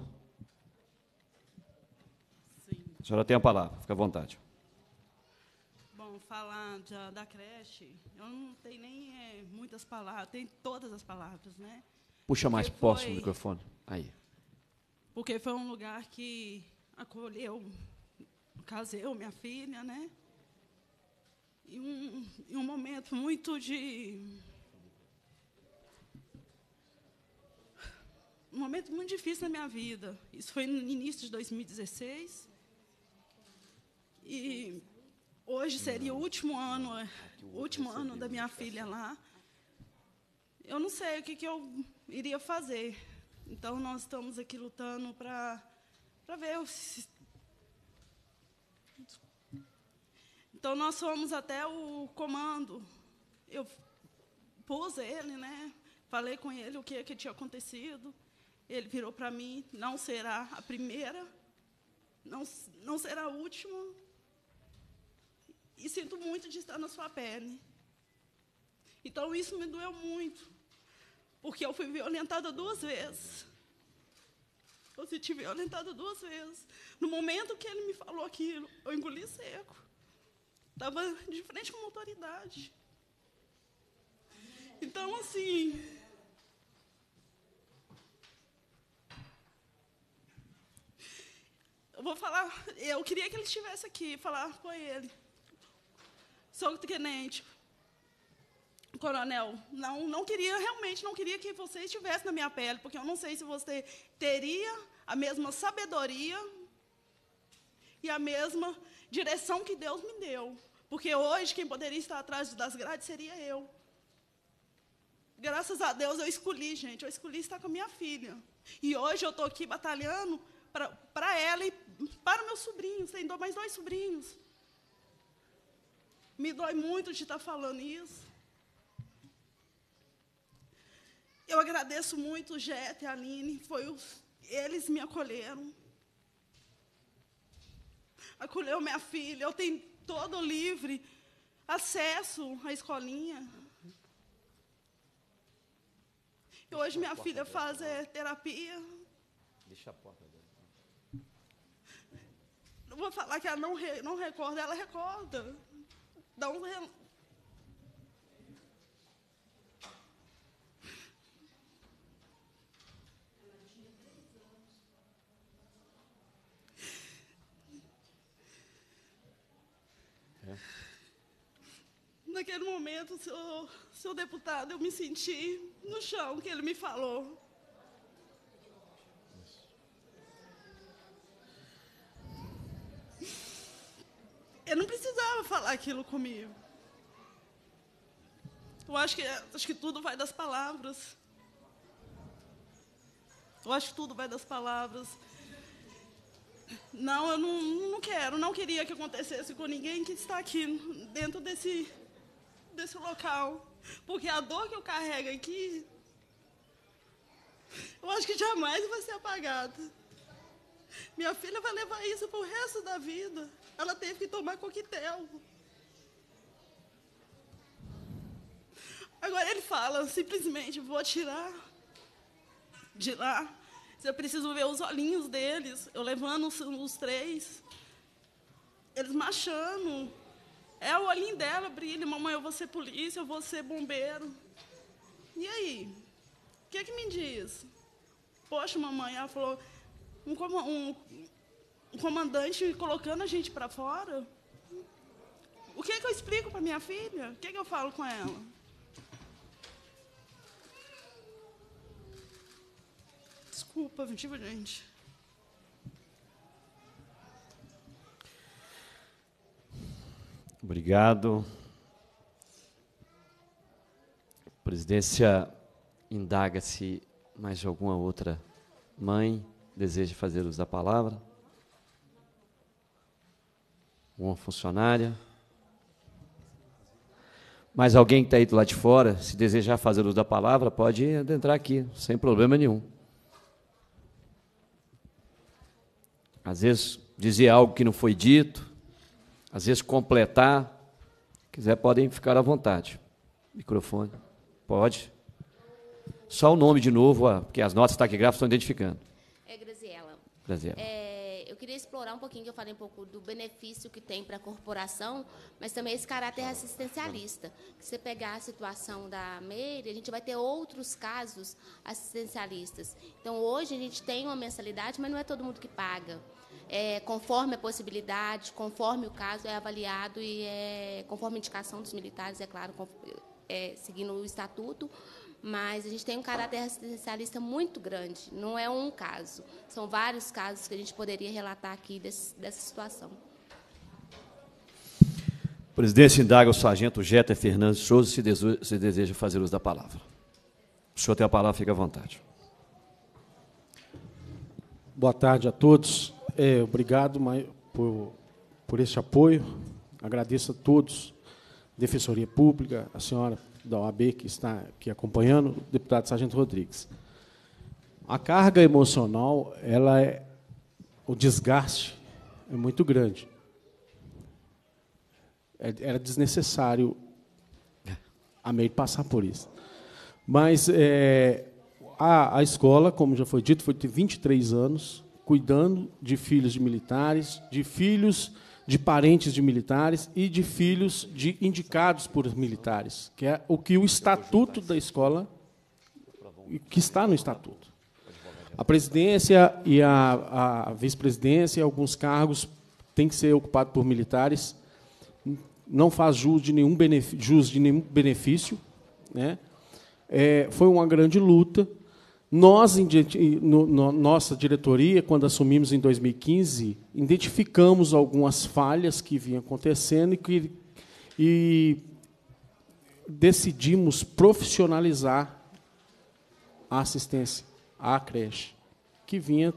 Sim. A senhora tem a palavra, fica à vontade. Bom, falar da creche, eu não tenho nem muitas palavras, tenho todas as palavras, né? Puxa mais próximo o microfone. Aí. Porque foi um lugar que acolheu, no caso, eu, minha filha, né? E um momento muito um momento muito difícil na minha vida. Isso foi no início de 2016. E hoje seria o último ano da minha filha lá. Eu não sei o que eu iria fazer. Então, nós estamos aqui lutando para ver se... Então, nós fomos até o comando. Eu pus ele, né? Falei com ele o que tinha acontecido. Ele virou para mim, não será a primeira, não será a última. E sinto muito de estar na sua pele. Então, isso me doeu muito, porque eu fui violentada 2 vezes. Eu senti violentada 2 vezes. No momento que ele me falou aquilo, eu engoli seco. Estava de frente com uma autoridade. Então, assim... Eu vou falar... Eu queria que ele estivesse aqui, falar com ele. Sou tenente, coronel, realmente não queria que você estivesse na minha pele, porque eu não sei se você teria a mesma sabedoria e a mesma direção que Deus me deu. Porque hoje, quem poderia estar atrás das grades seria eu. Graças a Deus, eu escolhi, gente, eu escolhi estar com a minha filha. E hoje eu estou aqui batalhando para ela e para meus sobrinhos, tenho mais 2 sobrinhos. Me dói muito de estar falando isso. Eu agradeço muito o Jet e a Aline, eles me acolheram. Acolheu minha filha, eu tenho todo livre acesso à escolinha. E hoje minha filha faz terapia. Deixa a porta dela. Não vou falar que ela não recorda, ela recorda. Dá Naquele momento, senhor deputado, eu me senti no chão que ele me falou. Ele não precisava falar aquilo comigo. Eu acho que tudo vai das palavras. Eu acho que tudo vai das palavras. Não, eu não queria que acontecesse com ninguém que está aqui dentro desse local. Porque a dor que eu carrego aqui, eu acho que jamais vai ser apagada. Minha filha vai levar isso para o resto da vida. Ela teve que tomar coquetel. Agora ele fala, simplesmente, vou tirar de lá. Eu preciso ver os olhinhos deles, eu levando os 3, eles marchando. É, o olhinho dela brilha, mamãe, eu vou ser polícia, eu vou ser bombeiro. E aí? O que me diz? Poxa, mamãe, ela falou, um comandante colocando a gente para fora? O que eu explico para minha filha? O que eu falo com ela? Desculpa, gente. Obrigado. A presidência indaga se mais alguma outra mãe deseja fazer uso da palavra. Uma funcionária. Mais alguém que está aí do lado de fora, se desejar fazer uso da palavra, pode adentrar aqui, sem problema nenhum. Às vezes dizer algo que não foi dito, às vezes completar. Se quiser, podem ficar à vontade. Microfone. Pode. Só o nome de novo, porque as notas taquigráficas estão identificando. É Graziela. Graziela. Eu queria explorar um pouquinho, que eu falei um pouco do benefício que tem para a corporação, mas também esse caráter assistencialista. Se você pegar a situação da Meire, a gente vai ter outros casos assistencialistas. Então, hoje, a gente tem uma mensalidade, mas não é todo mundo que paga. Conforme a possibilidade, conforme o caso é avaliado e conforme a indicação dos militares, é claro, seguindo o estatuto, mas a gente tem um caráter assistencialista muito grande, não é um caso, são vários casos que a gente poderia relatar aqui dessa situação. A presidência indaga o sargento Jeter Fernandes Souza se deseja fazer uso da palavra. O senhor tem a palavra, fique à vontade. Boa tarde a todos. Obrigado por esse apoio. Agradeço a todos, Defensoria Pública, a senhora da OAB que está aqui acompanhando, o deputado Sargento Rodrigues. A carga emocional, o desgaste é muito grande. Era desnecessário a Meire passar por isso. Mas a escola, como já foi dito, foi ter 23 anos, cuidando de filhos de militares, de filhos de parentes de militares e de filhos de indicados por militares, que é o que o estatuto da escola, que está no estatuto. A presidência e a vice-presidência, alguns cargos têm que ser ocupados por militares, não faz jus de nenhum benefício, né? Foi uma grande luta. Nós, nossa diretoria, quando assumimos em 2015, identificamos algumas falhas que vinham acontecendo e decidimos profissionalizar a assistência à creche, que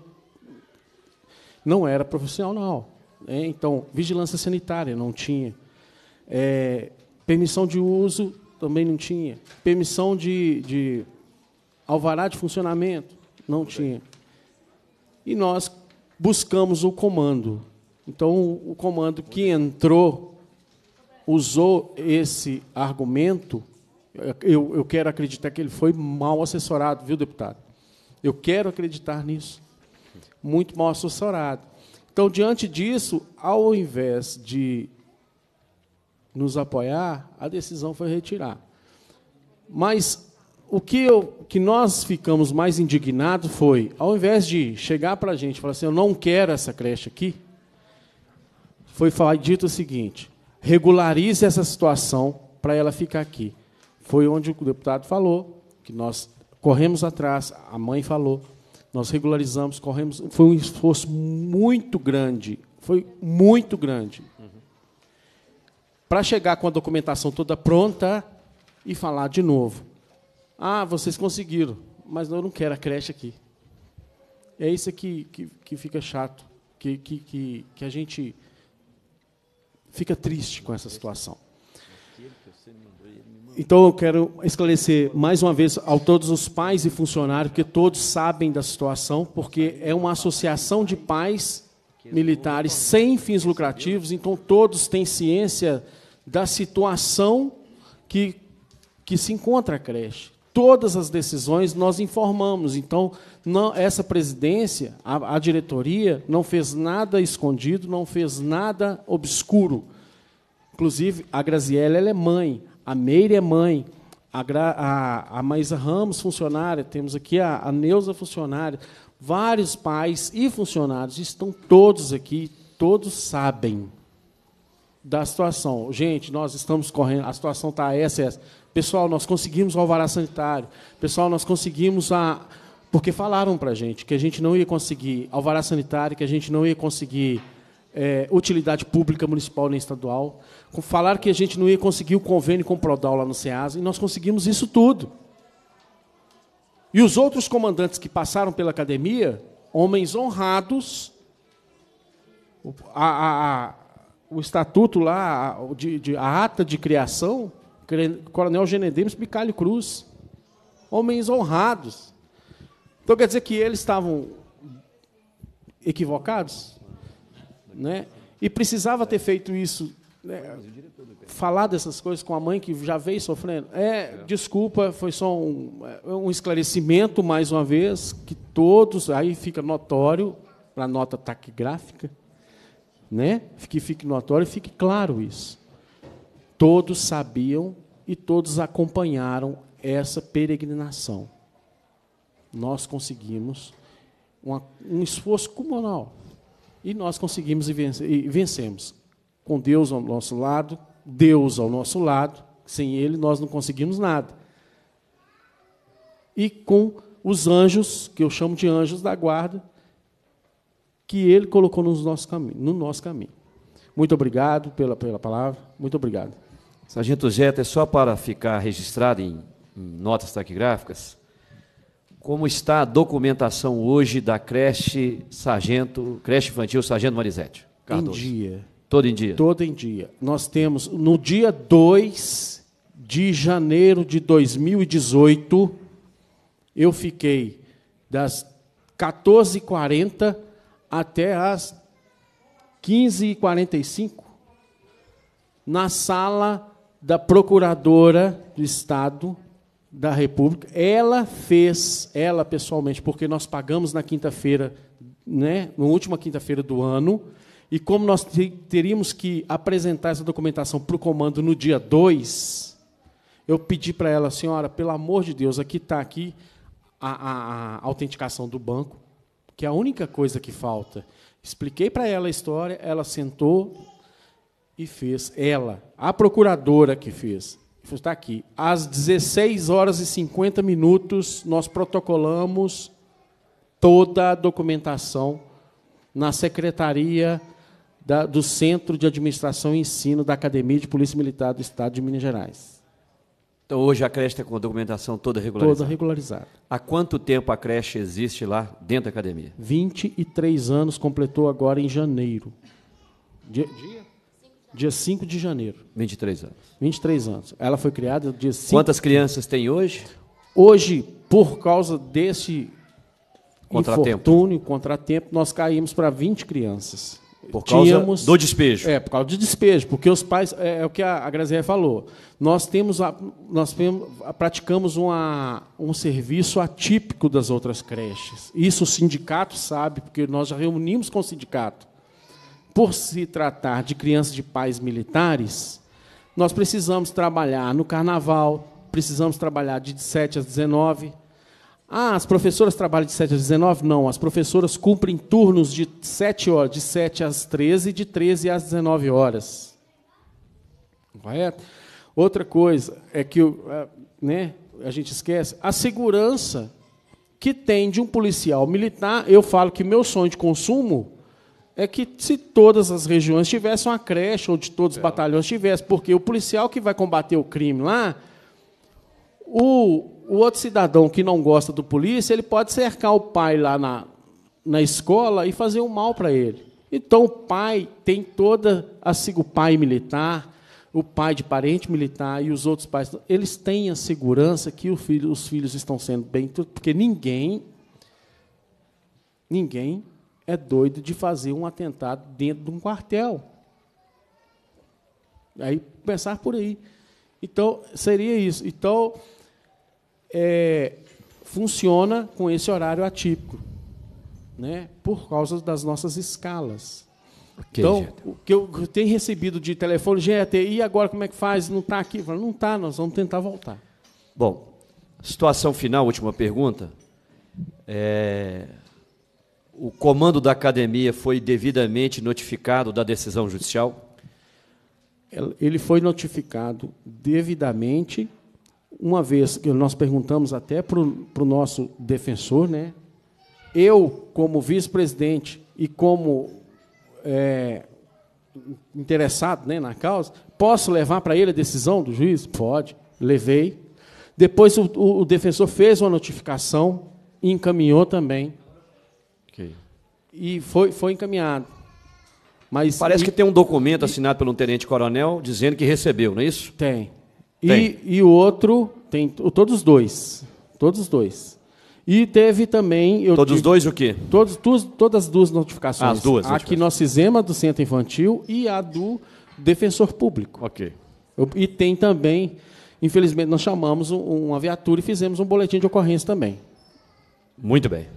não era profissional. Então, vigilância sanitária não tinha. Permissão de uso também não tinha. Permissão de alvará de funcionamento, não tinha. E nós buscamos o comando. Então, o comando que entrou usou esse argumento. Eu quero acreditar que ele foi mal assessorado, viu, deputado? Eu quero acreditar nisso. Muito mal assessorado. Então, diante disso, ao invés de nos apoiar, a decisão foi retirar. Mas o que nós ficamos mais indignados foi, ao invés de chegar para a gente e falar assim, eu não quero essa creche aqui, foi dito o seguinte, regularize essa situação para ela ficar aqui. Foi onde o deputado falou, que nós corremos atrás, a mãe falou, nós regularizamos, corremos. Foi um esforço muito grande, para chegar com a documentação toda pronta e falar de novo. Ah, vocês conseguiram, mas eu não quero a creche aqui. É isso aqui que fica chato, que a gente fica triste com essa situação. Então, eu quero esclarecer mais uma vez a todos os pais e funcionários, porque todos sabem da situação, porque é uma associação de pais militares sem fins lucrativos, então todos têm ciência da situação que se encontra a creche. Todas as decisões nós informamos. Então, essa presidência, a diretoria, não fez nada escondido, não fez nada obscuro. Inclusive, a Graziella ela é mãe, a Meire é mãe, a Maísa Ramos, funcionária, temos aqui a Neuza, funcionária. Vários pais e funcionários estão todos aqui, todos sabem da situação. Gente, nós estamos correndo, a situação está essa. Pessoal, nós conseguimos o alvará sanitário. Pessoal, nós conseguimos porque falaram para a gente que a gente não ia conseguir alvará sanitário, que a gente não ia conseguir utilidade pública municipal nem estadual. Falaram que a gente não ia conseguir o convênio com o Prodal lá no SEASA, e nós conseguimos isso tudo. E os outros comandantes que passaram pela academia, homens honrados, o estatuto lá, a ata de criação, Coronel Genedemos Bicalho Cruz, homens honrados. Então, quer dizer que eles estavam equivocados? Né? E precisava ter feito isso, né? Falar dessas coisas com a mãe que já veio sofrendo. Desculpa, foi só um esclarecimento, mais uma vez, que todos, aí fica notório, para a nota taquigráfica, né? Que fique notório e fique claro isso. Todos sabiam e todos acompanharam essa peregrinação. Nós conseguimos um esforço comunal. E nós conseguimos e vencemos. Com Deus ao nosso lado, Deus ao nosso lado, sem Ele nós não conseguimos nada. E com os anjos, que eu chamo de anjos da guarda, que Ele colocou no nosso caminho. Muito obrigado pela palavra, muito obrigado. Sargento Jeta, é só para ficar registrado em notas taquigráficas, como está a documentação hoje da creche infantil Sargento Marizete Cardoso? Em dia. Todo em dia? Todo em dia. Nós temos, no dia 2 de janeiro de 2018, eu fiquei das 14h40 até as 15h45 na sala da Procuradora do Estado da República. Ela pessoalmente, porque nós pagamos na quinta-feira, né, na última quinta-feira do ano, e como nós teríamos que apresentar essa documentação para o comando no dia 2, eu pedi para ela, senhora, pelo amor de Deus, está aqui a autenticação do banco, que é a única coisa que falta. Expliquei para ela a história, ela sentou e fez. Ela, a procuradora que fez. Está aqui. Às 16h50, nós protocolamos toda a documentação na Secretaria do Centro de Administração e Ensino da Academia de Polícia Militar do Estado de Minas Gerais. Então, hoje a creche está com a documentação toda regularizada? Toda regularizada. Há quanto tempo a creche existe lá dentro da academia? 23 anos, completou agora em janeiro. Dia 5 de janeiro. 23 anos. 23 anos. Ela foi criada no dia 5. Quantas crianças tem hoje? Hoje, por causa desse contratempo, nós caímos para 20 crianças. Por causa do despejo? Por causa do despejo, porque os pais, é o que a Graziella falou, nós praticamos um serviço atípico das outras creches. Isso o sindicato sabe, porque nós já reunimos com o sindicato. Por se tratar de crianças de pais militares, nós precisamos trabalhar no carnaval, precisamos trabalhar de 7 às 19. As professoras trabalham de 7 às 19? Não, as professoras cumprem turnos de 7 horas, de 7 às 13 e de 13 às 19 horas. Correto? Outra coisa é que né, a gente esquece a segurança que tem de um policial militar. Eu falo que meu sonho de consumo é que se todas as regiões tivessem uma creche, ou de todos os batalhões tivessem, porque o policial que vai combater o crime lá, o outro cidadão que não gosta do polícia, ele pode cercar o pai lá na escola e fazer um mal para ele. Então, o pai tem toda o pai militar, o pai de parente militar e os outros pais, eles têm a segurança que os filhos estão sendo bem, porque ninguém é doido de fazer um atentado dentro de um quartel. Aí, pensar por aí. Então, seria isso. Então, funciona com esse horário atípico, né, por causa das nossas escalas. Okay, então, gente, o que eu tenho recebido de telefone, e agora como é que faz? Não está aqui? Eu falo, não está, nós vamos tentar voltar. Bom, situação final, última pergunta. O comando da academia foi devidamente notificado da decisão judicial? Ele foi notificado devidamente, uma vez que nós perguntamos até para o nosso defensor, né? Eu, como vice-presidente e como interessado, né, na causa, posso levar para ele a decisão do juiz? Pode, levei. Depois o defensor fez uma notificação e encaminhou também. Okay. E foi encaminhado. Mas parece que tem um documento assinado pelo tenente-coronel dizendo que recebeu, não é isso? Tem. E o outro, tem todos os dois. Todos os dois. E teve também... Todos os dois o quê? Todas as duas notificações. As duas. A que nós fizemos, a do Centro Infantil, e a do defensor público. Ok. E tem também, infelizmente, nós chamamos uma viatura e fizemos um boletim de ocorrência também. Muito bem.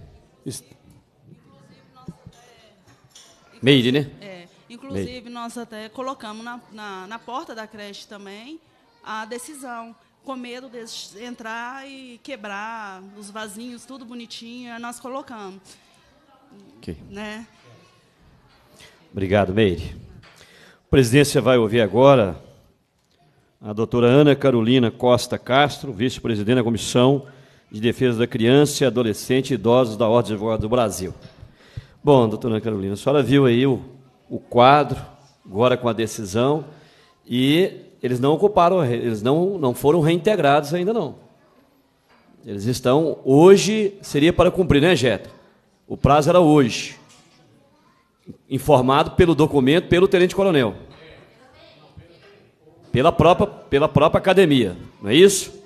Meire, né? Inclusive, nós até colocamos na porta da creche também a decisão, com medo de entrar e quebrar os vasinhos, tudo bonitinho, nós colocamos. Okay. Né? Obrigado, Meire. A presidência vai ouvir agora a doutora Ana Carolina Costa Castro, vice-presidente da Comissão de Defesa da Criança, Adolescente e Idosos da Ordem dos Advogados do Brasil. Bom, doutora Ana Carolina, a senhora viu aí o quadro, agora com a decisão, e eles não ocuparam, eles não foram reintegrados ainda não. Eles estão, hoje, seria para cumprir, né, Jeta? O prazo era hoje. Informado pelo documento, pelo tenente-coronel. Pela própria academia, não é isso?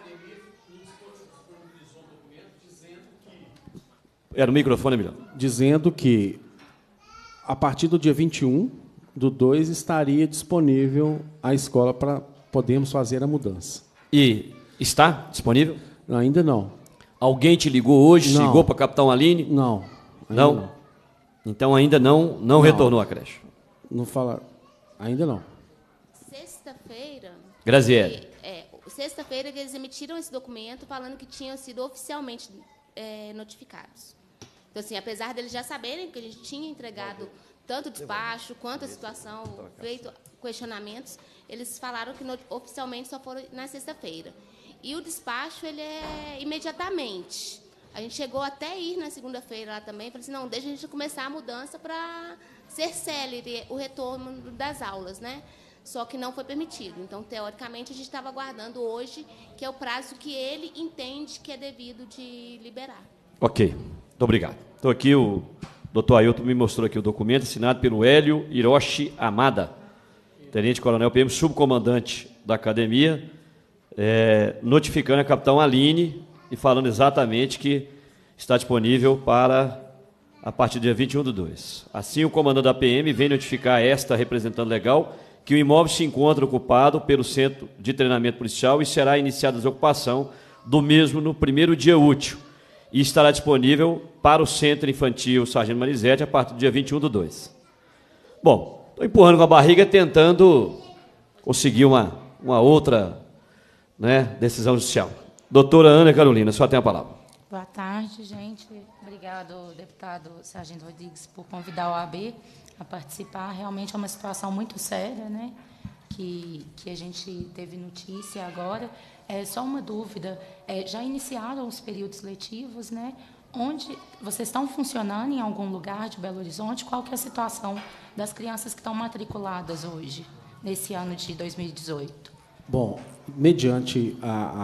Era o microfone, melhor. Dizendo que, a partir do dia 21/2, estaria disponível a escola para podermos fazer a mudança. E está disponível? Ainda não. Alguém te ligou hoje? Não. Ligou para a Capitão Aline? Não. Não? Então ainda não retornou à creche? Não fala. Ainda não. Sexta-feira... Graziele. Sexta-feira que eles emitiram esse documento falando que tinham sido oficialmente notificados. Então, assim, apesar deles já saberem que a gente tinha entregado tanto o despacho quanto a situação, feito questionamentos, eles falaram que oficialmente só foram na sexta-feira. E o despacho, ele é imediatamente. A gente chegou até ir na segunda-feira lá também, falei assim, não, deixa a gente começar a mudança para ser célere o retorno das aulas, né? Só que não foi permitido. Então, teoricamente, a gente estava aguardando hoje, que é o prazo que ele entende que é devido de liberar. Ok, muito obrigado. Então, aqui o doutor Ailton me mostrou aqui o documento assinado pelo Hélio Hiroshi Amada, tenente-coronel PM, subcomandante da academia, notificando a capitão Aline e falando exatamente que está disponível para a partir do dia 21/2. Assim, o comandante da PM vem notificar esta representante legal que o imóvel se encontra ocupado pelo Centro de Treinamento Policial e será iniciada a desocupação do mesmo no primeiro dia útil e estará disponível para o Centro Infantil Sargento Marizete a partir do dia 21/2. Bom, estou empurrando com a barriga, tentando conseguir uma outra, né, decisão judicial. Doutora Ana Carolina, a senhora tem a palavra. Boa tarde, gente. Obrigado, deputado Sargento Rodrigues, por convidar a OAB a participar. Realmente é uma situação muito séria, né? que a gente teve notícia agora. Só uma dúvida, já iniciaram os períodos letivos, né? Onde vocês estão funcionando em algum lugar de Belo Horizonte? Qual que é a situação das crianças que estão matriculadas hoje, nesse ano de 2018? Bom, mediante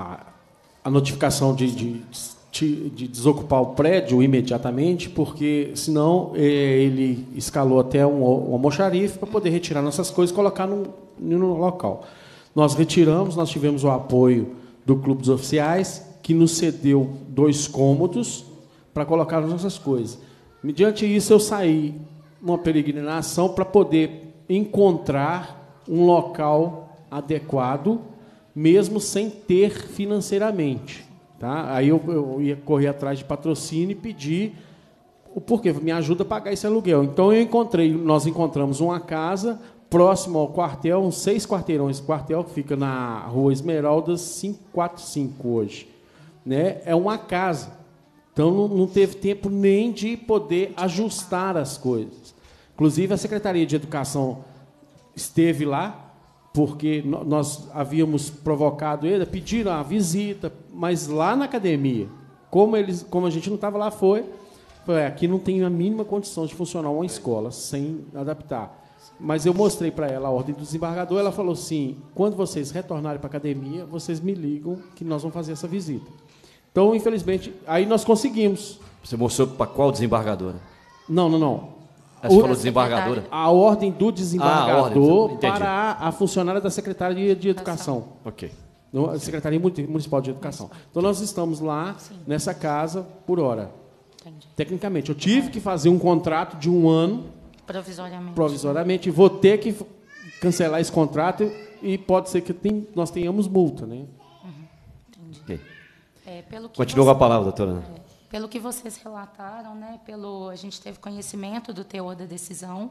a notificação de desocupar o prédio imediatamente, porque senão ele escalou até um almoxarife para poder retirar nossas coisas e colocar no local. Nós retiramos, nós tivemos o apoio do Clube dos Oficiais, que nos cedeu 2 cômodos para colocar as nossas coisas. Mediante isso, eu saí numa peregrinação para poder encontrar um local adequado, mesmo sem ter financeiramente. Tá? Aí eu ia correr atrás de patrocínio e pedir o porquê, me ajuda a pagar esse aluguel. Então nós encontramos uma casa próximo ao quartel, uns 6 quarteirões. O quartel que fica na Rua Esmeraldas 545 hoje. Né? É uma casa. Então não teve tempo nem de poder ajustar as coisas. Inclusive, a Secretaria de Educação esteve lá, porque nós havíamos provocado ele, pediram a visita, mas lá na academia, como a gente não estava lá, aqui não tem a mínima condição de funcionar uma escola sem adaptar. Mas eu mostrei para ela a ordem do desembargador, ela falou assim, quando vocês retornarem para a academia, vocês me ligam que nós vamos fazer essa visita. Então, infelizmente, aí nós conseguimos. Você mostrou para qual desembargadora? Não. Você falou desembargadora? A ordem do desembargador ordem, para a funcionária da Secretaria de Educação. Ok. Secretaria Municipal de Educação. Então, nós estamos lá, nessa casa, por hora. Entendi. Tecnicamente, eu tive que fazer um contrato de 1 ano. Provisoriamente. Vou ter que cancelar esse contrato e pode ser que nós tenhamos multa. Né? Entendi. Okay. Continua com a palavra, doutora. Pelo que vocês relataram, né, a gente teve conhecimento do teor da decisão.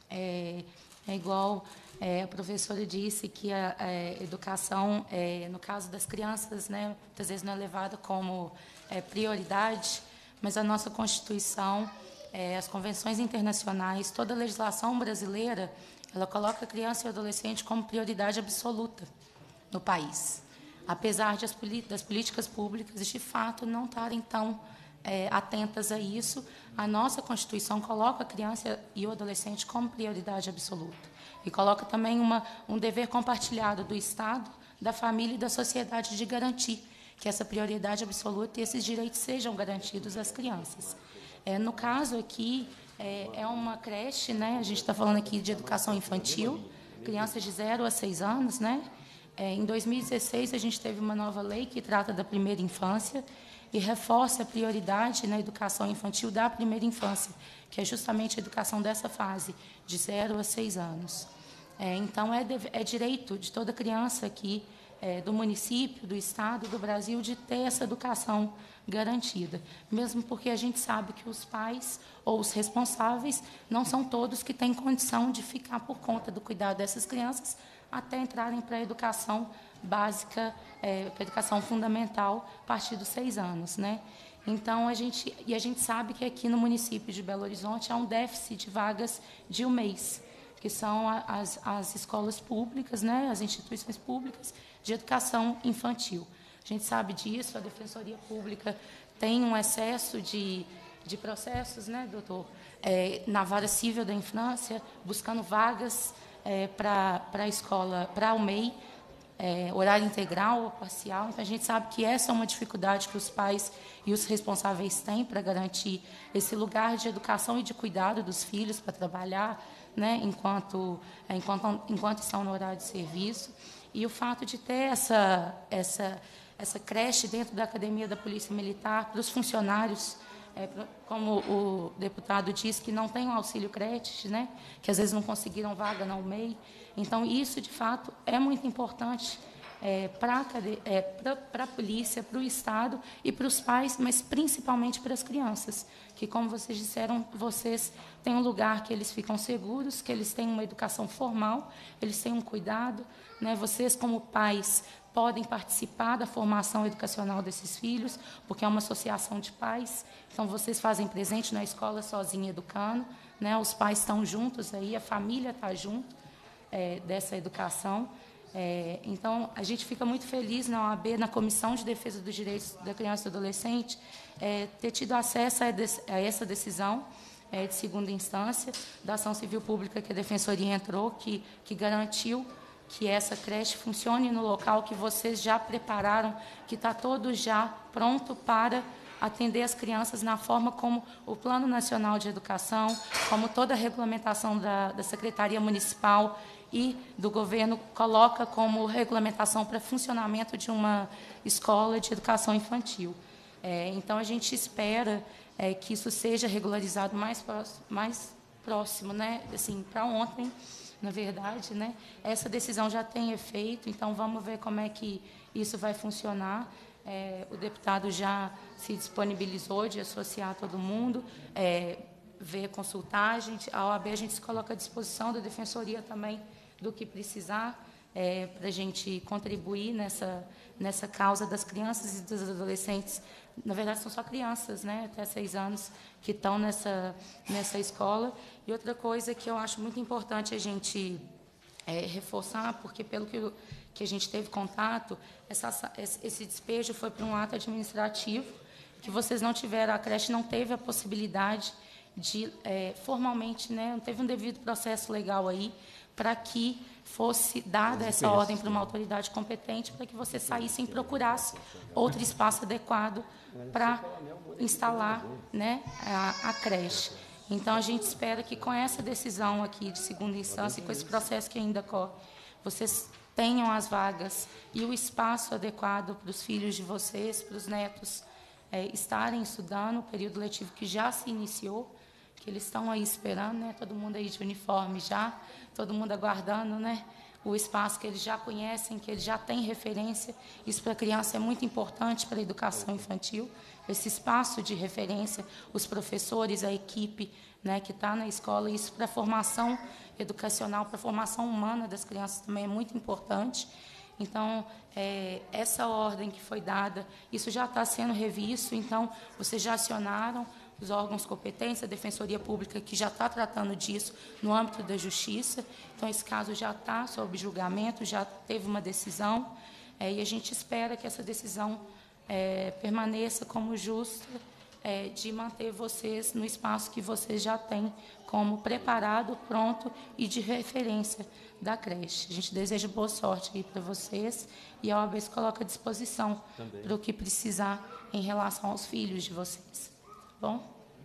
É igual a professora disse que a educação, no caso das crianças, né, muitas vezes não é levada como prioridade, mas a nossa Constituição, as convenções internacionais, toda a legislação brasileira, ela coloca a criança e o adolescente como prioridade absoluta no país. Apesar das políticas públicas, de fato, não estarem tão atentas a isso, a nossa Constituição coloca a criança e o adolescente como prioridade absoluta. E coloca também um dever compartilhado do Estado, da família e da sociedade de garantir que essa prioridade absoluta e esses direitos sejam garantidos às crianças. No caso aqui, é uma creche, né? A gente está falando aqui de educação infantil, crianças de 0 a 6 anos, né? Em 2016, a gente teve uma nova lei que trata da primeira infância e reforça a prioridade na educação infantil da primeira infância, que é justamente a educação dessa fase, de 0 a 6 anos. Então, é direito de toda criança aqui, do município, do Estado, do Brasil, de ter essa educação garantida, mesmo porque a gente sabe que os pais ou os responsáveis não são todos que têm condição de ficar por conta do cuidado dessas crianças até entrarem para a educação básica, para a educação fundamental, a partir dos 6 anos. Né? Então, a gente sabe que aqui no município de Belo Horizonte há um déficit de vagas de 1 mês, que são as escolas públicas, né, as instituições públicas de educação infantil. A gente sabe disso, a Defensoria Pública tem um excesso de processos, né, doutor, na vara civil da infância, buscando vagas para a escola, para o MEI, horário integral ou parcial. Então, a gente sabe que essa é uma dificuldade que os pais e os responsáveis têm para garantir esse lugar de educação e de cuidado dos filhos para trabalhar, né, enquanto estão no horário de serviço. E o fato de ter essa creche dentro da Academia da Polícia Militar para os funcionários, como o deputado disse, que não tem um auxílio creche, né, que às vezes não conseguiram vaga na UMEI. Então, isso, de fato, é muito importante para a polícia, para o Estado e para os pais, mas principalmente para as crianças, que, como vocês disseram, vocês têm um lugar que eles ficam seguros, que eles têm uma educação formal, eles têm um cuidado, né? Vocês, como pais, podem participar da formação educacional desses filhos, porque é uma associação de pais, então vocês fazem presente na escola sozinha educando, né? Os pais estão juntos aí, a família está junto. dessa educação. Então, a gente fica muito feliz na OAB, na Comissão de Defesa dos Direitos da Criança e do Adolescente, ter tido acesso a essa decisão de segunda instância da ação civil pública que a Defensoria entrou, que garantiu que essa creche funcione no local que vocês já prepararam, que está todo já pronto para atender as crianças na forma como o Plano Nacional de Educação, como toda a regulamentação da Secretaria Municipal e do governo coloca como regulamentação para funcionamento de uma escola de educação infantil. Então, a gente espera que isso seja regularizado mais próximo, né? Assim, para ontem, na verdade, né? Essa decisão já tem efeito, então vamos ver como é que isso vai funcionar. O deputado já se disponibilizou de associar todo mundo, ver, consultar. A OAB a gente se coloca à disposição da Defensoria também do que precisar para a gente contribuir nessa causa das crianças e dos adolescentes. Na verdade, são só crianças, né, até 6 anos, que estão nessa escola. E outra coisa que eu acho muito importante a gente reforçar, porque pelo que a gente teve contato, esse despejo foi para um ato administrativo, que vocês não tiveram, a creche não teve a possibilidade de, formalmente, né, não teve um devido processo legal aí, para que fosse dada essa ordem para uma autoridade competente, para que você saísse e procurasse outro espaço adequado para instalar, né, a creche. Então, a gente espera que com essa decisão aqui de segunda instância e com esse processo que ainda corre, vocês tenham as vagas e o espaço adequado para os filhos de vocês, para os netos estarem estudando o período letivo que já se iniciou, que eles estão aí esperando, né, todo mundo aí de uniforme já, todo mundo aguardando, né, o espaço que eles já conhecem, que eles já têm referência. Isso para a criança é muito importante para a educação infantil, esse espaço de referência, os professores, a equipe, né, que está na escola, isso para a formação educacional, para a formação humana das crianças também é muito importante. Então, essa ordem que foi dada, isso já está sendo revisto, então, vocês já acionaram os órgãos competentes, a Defensoria Pública, que já está tratando disso no âmbito da Justiça. Então, esse caso já está sob julgamento, já teve uma decisão, e a gente espera que essa decisão permaneça como justa, de manter vocês no espaço que vocês já têm como preparado, pronto e de referência da creche. A gente deseja boa sorte aí para vocês e a OAB se coloca à disposição para o que precisar em relação aos filhos de vocês. Bom?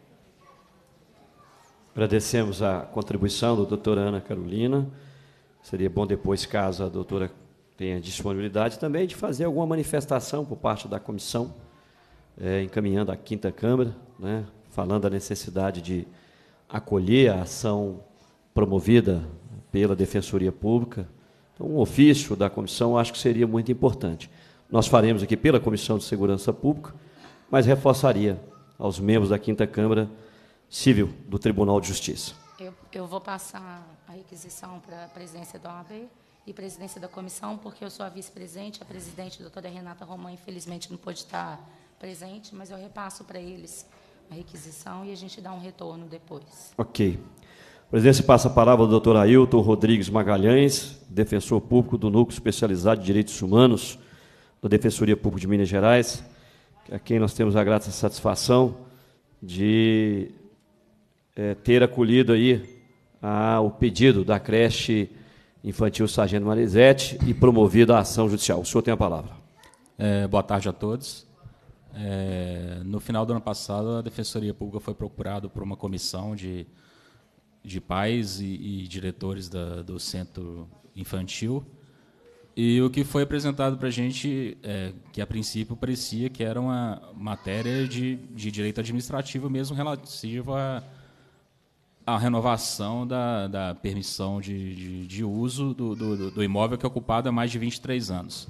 Agradecemos a contribuição da doutora Ana Carolina. Seria bom depois, caso a doutora tenha disponibilidade, também de fazer alguma manifestação por parte da comissão, encaminhando à 5ª Câmara, né, falando da necessidade de acolher a ação promovida pela Defensoria Pública. Então, um ofício da comissão acho que seria muito importante. Nós faremos aqui pela Comissão de Segurança Pública, mas reforçaria aos membros da 5ª Câmara Civil do Tribunal de Justiça. Eu vou passar a requisição para a presidência da OAB e presidência da comissão, porque eu sou a vice-presidente, a presidente, a doutora Renata Romã, infelizmente não pôde estar presente, mas eu repasso para eles a requisição e a gente dá um retorno depois. Ok. A presidência passa a palavra ao doutor Ailton Rodrigues Magalhães, defensor público do Núcleo Especializado de Direitos Humanos da Defensoria Pública de Minas Gerais, a quem nós temos a grata satisfação de ter acolhido aí o pedido da creche infantil Sargento Marizete e promovido a ação judicial. O senhor tem a palavra. Boa tarde a todos. No final do ano passado, a Defensoria Pública foi procurada por uma comissão de pais e diretores do centro infantil, e o que foi apresentado para a gente, que a princípio parecia que era uma matéria de direito administrativo mesmo, relativa à renovação da permissão de uso do imóvel que é ocupado há mais de 23 anos.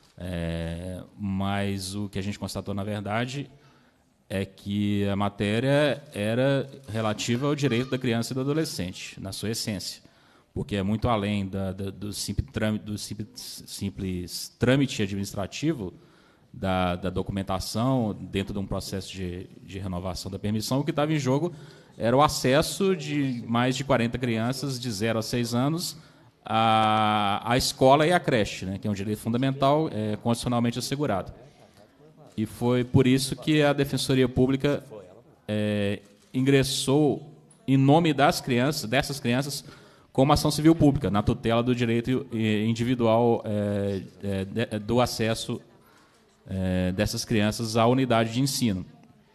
Mas o que a gente constatou, na verdade, é que a matéria era relativa ao direito da criança e do adolescente, na sua essência, porque é muito além do simples trâmite administrativo da documentação dentro de um processo de renovação da permissão. O que estava em jogo era o acesso de mais de 40 crianças de 0 a 6 anos a escola e a creche, né, que é um direito fundamental, constitucionalmente assegurado. E foi por isso que a Defensoria Pública ingressou em nome dessas crianças, como ação civil pública, na tutela do direito individual do acesso dessas crianças à unidade de ensino.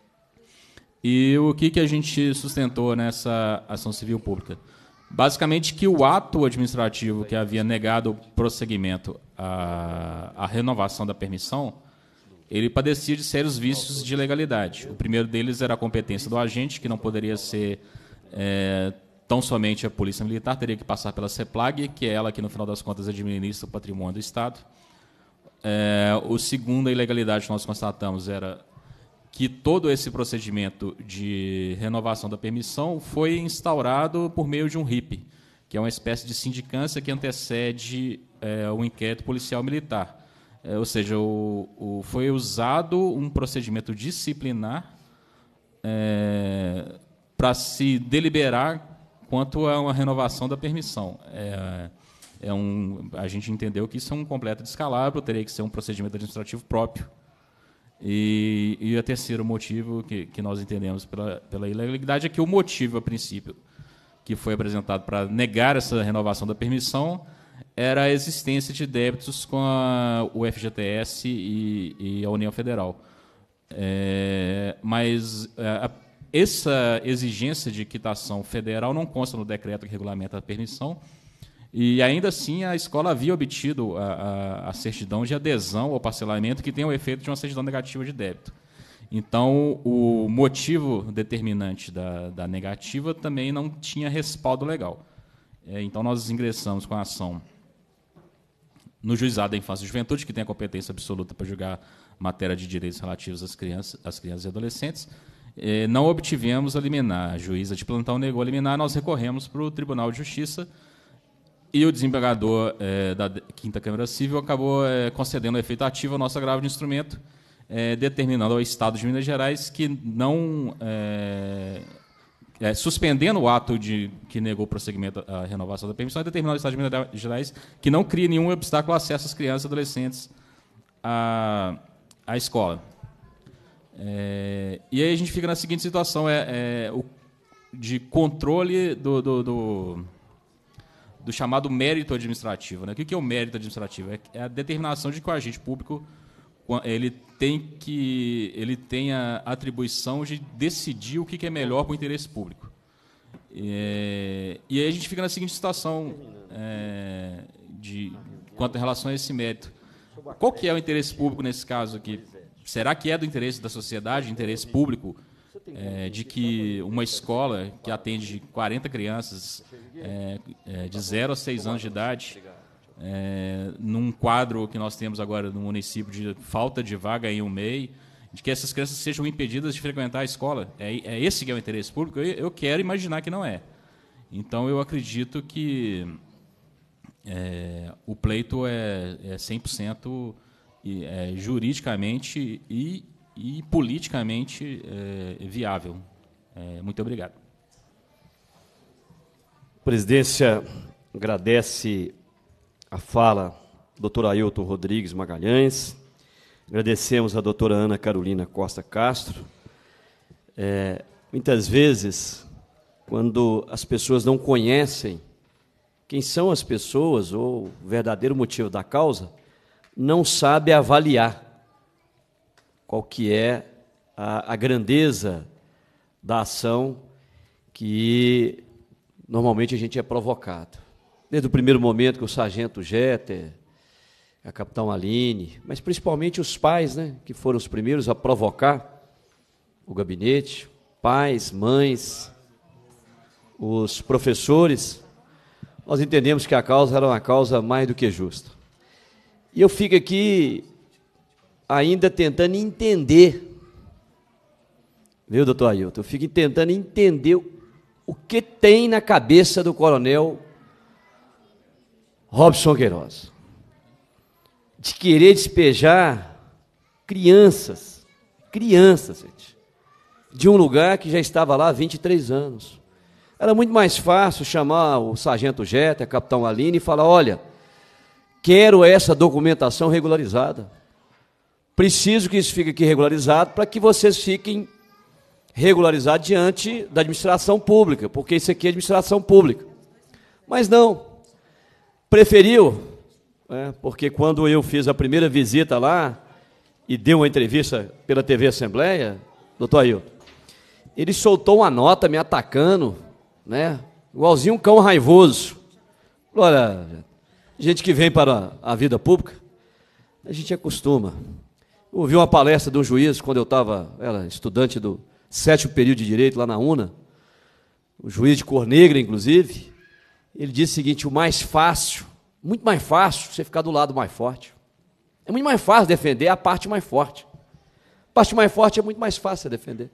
E o que a gente sustentou nessa ação civil pública? Basicamente que o ato administrativo que havia negado o prosseguimento à renovação da permissão, ele padecia de sérios vícios de legalidade. O primeiro deles era a competência do agente, que não poderia ser tão somente a Polícia Militar, teria que passar pela CEPLAG, que é ela que, no final das contas, administra o patrimônio do Estado. O segundo, a ilegalidade que nós constatamos era que todo esse procedimento de renovação da permissão foi instaurado por meio de um RIP, que é uma espécie de sindicância que antecede o inquérito policial militar. Ou seja, foi usado um procedimento disciplinar para se deliberar quanto a uma renovação da permissão. A gente entendeu que isso é um completo descalabro, teria que ser um procedimento administrativo próprio. E o terceiro motivo que nós entendemos pela ilegalidade é que o motivo, a princípio, que foi apresentado para negar essa renovação da permissão era a existência de débitos com o FGTS e a União Federal. Mas essa exigência de quitação federal não consta no decreto que regulamenta a permissão, e ainda assim a escola havia obtido a certidão de adesão ao parcelamento, que tem o efeito de uma certidão negativa de débito. Então, o motivo determinante da negativa também não tinha respaldo legal. Então, nós ingressamos com a ação no Juizado da Infância e Juventude, que tem a competência absoluta para julgar matéria de direitos relativos às crianças e adolescentes. Não obtivemos a liminar. A juíza de plantão negou a liminar, nós recorremos para o Tribunal de Justiça, e o desembargador da 5ª Câmara Civil acabou concedendo efeito ativo ao nosso agravo de instrumento, determinando ao Estado de Minas Gerais que não... suspendendo o ato que negou o prosseguimento à renovação da permissão, e determinando ao Estado de Minas Gerais que não crie nenhum obstáculo ao acesso às crianças e adolescentes à escola. E aí a gente fica na seguinte situação, de controle do chamado mérito administrativo. Né? O que é o mérito administrativo? É a determinação de que o agente público ele tem a atribuição de decidir o que é melhor para o interesse público. E aí a gente fica na seguinte situação quanto em relação a esse mérito. Qual que é o interesse público nesse caso aqui? Será que é do interesse da sociedade, interesse público, de que uma escola que atende 40 crianças de 0 a 6 anos de idade, num quadro que nós temos agora no município de falta de vaga em um MEI, de que essas crianças sejam impedidas de frequentar a escola? É esse que é o interesse público? Eu quero imaginar que não é. Então, eu acredito que o pleito é 100% juridicamente e politicamente viável. Muito obrigado. A presidência agradece a fala do doutor Ailton Rodrigues Magalhães. Agradecemos a doutora Ana Carolina Costa Castro. Muitas vezes, quando as pessoas não conhecem quem são as pessoas ou o verdadeiro motivo da causa, não sabe avaliar qual que é a grandeza da ação que normalmente a gente é provocado. Desde o primeiro momento que o sargento Jeter, a capitão Aline, mas principalmente os pais, né, que foram os primeiros a provocar o gabinete, pais, mães, os professores, nós entendemos que a causa era uma causa mais do que justa. E eu fico aqui ainda tentando entender, viu, doutor Ailton? Eu fico tentando entender o que tem na cabeça do coronel Robson Queiroz, de querer despejar crianças, gente, de um lugar que já estava lá há 23 anos, Era muito mais fácil chamar o sargento Jeter, a capitão Aline, e falar, olha, quero essa documentação regularizada. Preciso que isso fique aqui regularizado para que vocês fiquem regularizados diante da administração pública, porque isso aqui é administração pública. Mas não, preferiu, porque quando eu fiz a primeira visita lá e dei uma entrevista pela TV Assembleia, doutor Ailton, ele soltou uma nota me atacando, né, igualzinho um cão raivoso. Olha, gente que vem para a vida pública, a gente acostuma. Eu ouvi uma palestra de um juiz, quando eu era estudante do 7º período de Direito, lá na UNA, um juiz de cor negra, inclusive, ele disse o seguinte, o mais fácil, muito mais fácil, você ficar do lado mais forte. É muito mais fácil defender a parte mais forte. A parte mais forte é muito mais fácil de defender.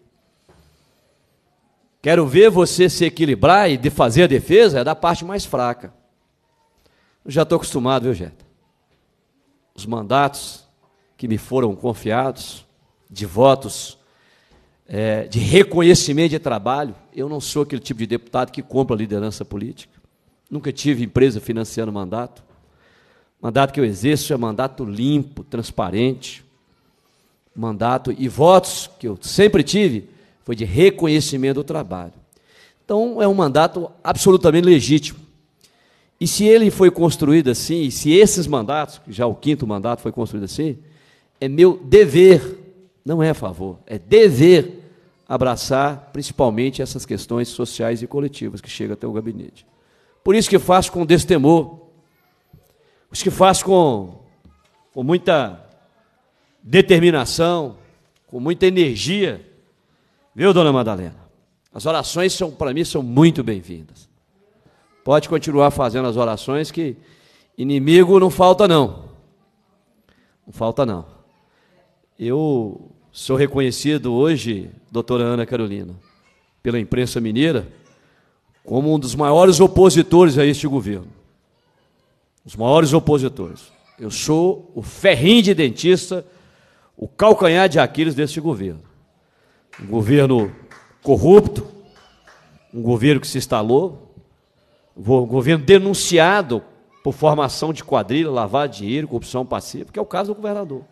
Quero ver você se equilibrar e de fazer a defesa é da parte mais fraca. Eu já estou acostumado, viu, Jeta? Os mandatos que me foram confiados, de votos, de reconhecimento de trabalho, eu não sou aquele tipo de deputado que compra liderança política. Nunca tive empresa financiando mandato. Mandato que eu exerço é mandato limpo, transparente. Mandato e votos que eu sempre tive foi de reconhecimento do trabalho. Então, é um mandato absolutamente legítimo. E se ele foi construído assim, e se esses mandatos, que já o 5º mandato foi construído assim, é meu dever, não é a favor, é dever abraçar principalmente essas questões sociais e coletivas que chegam até o gabinete. Por isso que faço com destemor, por isso que faço com muita determinação, com muita energia, viu, dona Madalena? As orações, para mim, são muito bem-vindas. Pode continuar fazendo as orações, que inimigo não falta, não. Não falta, não. Eu sou reconhecido hoje, doutora Ana Carolina, pela imprensa mineira, como um dos maiores opositores a este governo. Os maiores opositores. Eu sou o ferrinho de dentista, o calcanhar de Aquiles deste governo. Um governo corrupto, um governo que se instalou, um governo denunciado por formação de quadrilha, lavagem de dinheiro, corrupção passiva, que é o caso do governador.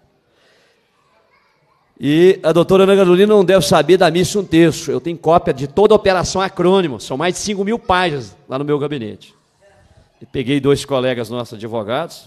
E a doutora Ana Carolina não deve saber da missa um terço. Eu tenho cópia de toda a operação acrônimo, são mais de 5.000 páginas lá no meu gabinete. E peguei 2 colegas nossos advogados,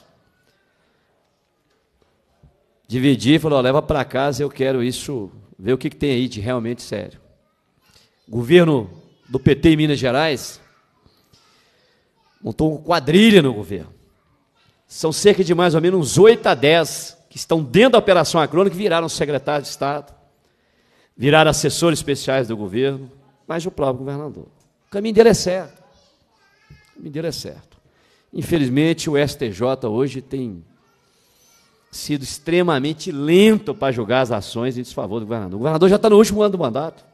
dividi e falei, leva para casa, eu quero isso, ver o que tem aí de realmente sério. Governo do PT em Minas Gerais montou uma quadrilha no governo. São cerca de mais ou menos uns 8 a 10 que estão dentro da operação acrônica, que viraram secretários de Estado, viraram assessores especiais do governo, mas o próprio governador. O caminho dele é certo. O caminho dele é certo. Infelizmente, o STJ hoje tem sido extremamente lento para julgar as ações em desfavor do governador. O governador já está no último ano do mandato.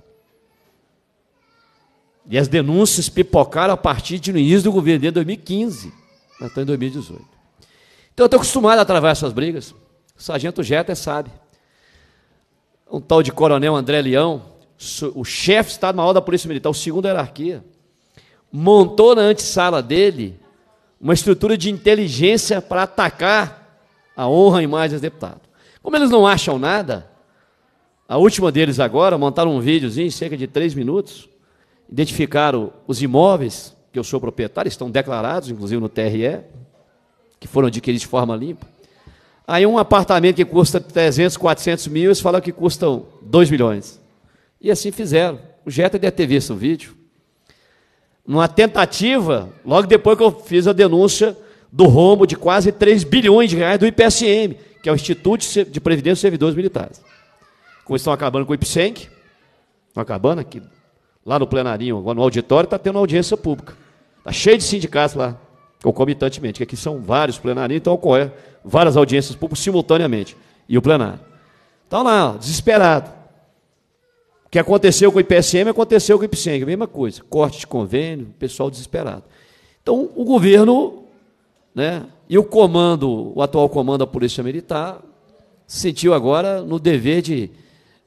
E as denúncias pipocaram a partir do início do governo, desde 2015. Nós estamos em 2018. Então, eu estou acostumado a travar essas brigas. O sargento Jeter sabe. Um tal de coronel André Leão, o chefe de Estado-Maior da Polícia Militar, o segundo hierarquia, montou na antessala dele uma estrutura de inteligência para atacar a honra e imagem dos deputados. Como eles não acham nada, a última deles agora, montaram um videozinho, cerca de 3 minutos, identificaram os imóveis que eu sou proprietário, estão declarados, inclusive no TRE, que foram adquiridos de forma limpa. Aí um apartamento que custa 300, 400 mil, eles falam que custam 2 milhões. E assim fizeram. O Jeter deve ter visto o vídeo. Numa tentativa, logo depois que eu fiz a denúncia do rombo de quase 3 bilhões de reais do IPSM, que é o Instituto de Previdência dos Servidores Militares. Como estão acabando com o IPSENC, estão acabando aqui, lá no plenarinho, agora no auditório, está tendo audiência pública. Está cheio de sindicatos lá, concomitantemente, que aqui são vários plenarinhos, então ocorre várias audiências públicas simultaneamente, e o plenário. Estão lá, desesperado. O que aconteceu com o IPSM, aconteceu com o IPSENC, a mesma coisa, corte de convênio, pessoal desesperado. Então, o governo, né, e o comando, o atual comando da Polícia Militar, se sentiu agora no dever de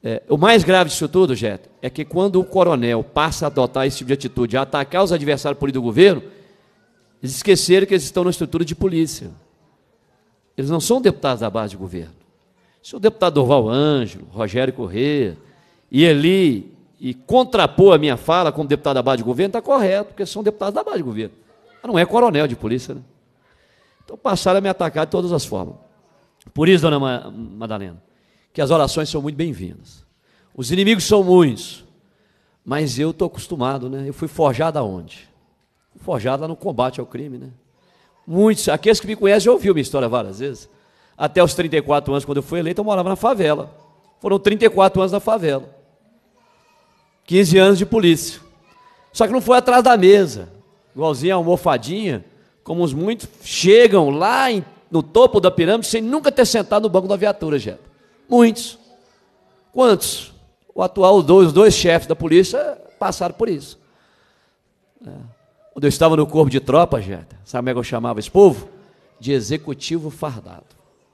O mais grave disso tudo, Jeto, é que quando o coronel passa a adotar esse tipo de atitude, a atacar os adversários políticos do governo, eles esqueceram que eles estão na estrutura de polícia. Eles não são deputados da base de governo. Se o deputado Durval Ângelo, Rogério Corrêa, e ali e contrapor a minha fala como deputado da base de governo, está correto, porque são deputados da base de governo. Mas não é coronel de polícia, né? Então passaram a me atacar de todas as formas. Por isso, dona Madalena, que as orações são muito bem-vindas. Os inimigos são muitos, mas eu estou acostumado, né? Eu fui forjado aonde? Forjado lá no combate ao crime, né? Muitos, aqueles que me conhecem já ouviram minha história várias vezes. Até os 34 anos, quando eu fui eleito, eu morava na favela. Foram 34 anos na favela. 15 anos de polícia. Só que não foi atrás da mesa, igualzinho a almofadinha, como os muitos chegam lá no topo da pirâmide sem nunca ter sentado no banco da viatura, Jeto. Muitos. Quantos? Os dois chefes da polícia passaram por isso. Quando eu estava no corpo de tropa, Jeto, sabe como é que eu chamava esse povo? De executivo fardado.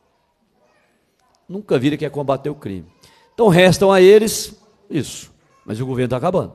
Nunca viram que é combater o crime. Então restam a eles isso. Mas o governo está acabando.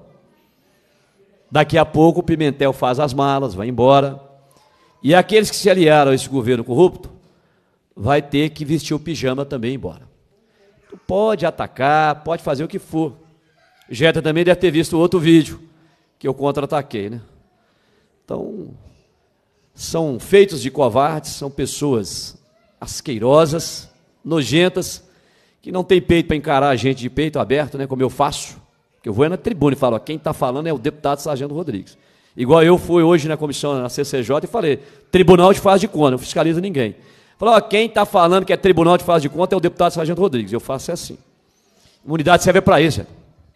Daqui a pouco o Pimentel faz as malas, vai embora. E aqueles que se aliaram a esse governo corrupto vai ter que vestir o pijama também e ir embora. Tu pode atacar, pode fazer o que for. Jeta também deve ter visto outro vídeo que eu contra-ataquei, né? Então, são feitos de covardes, são pessoas asqueirosas, nojentas, que não tem peito para encarar a gente de peito aberto, né, como eu faço. Que eu vou na tribuna e falo, ó, quem está falando é o deputado Sargento Rodrigues. Igual eu fui hoje na comissão, na CCJ, e falei, tribunal de faz de conta, não fiscaliza ninguém. Falou, ó, quem está falando que é tribunal de faz de conta é o deputado Sargento Rodrigues. Eu faço assim. Imunidade serve para isso.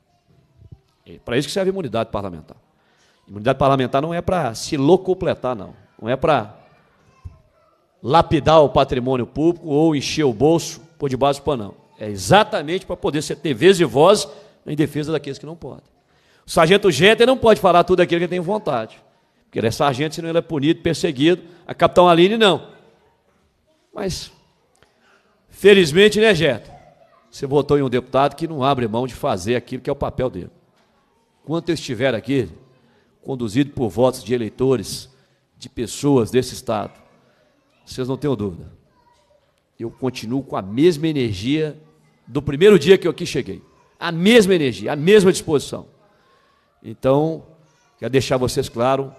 É para isso que serve a imunidade parlamentar. Imunidade parlamentar não é para se locupletar, não. Não é para lapidar o patrimônio público ou encher o bolso por debaixo do pano, não. É exatamente para poder ser ter vez e voz em defesa daqueles que não podem. O sargento Jeter não pode falar tudo aquilo que ele tem vontade, porque ele é sargento, senão ele é punido, perseguido. A capitão Aline, não. Mas, felizmente, né, Jeter? Você votou em um deputado que não abre mão de fazer aquilo que é o papel dele. Enquanto eu estiver aqui, conduzido por votos de eleitores, de pessoas desse Estado, vocês não tenham dúvida, eu continuo com a mesma energia do primeiro dia que eu aqui cheguei. A mesma energia, a mesma disposição. Então, quero deixar vocês claro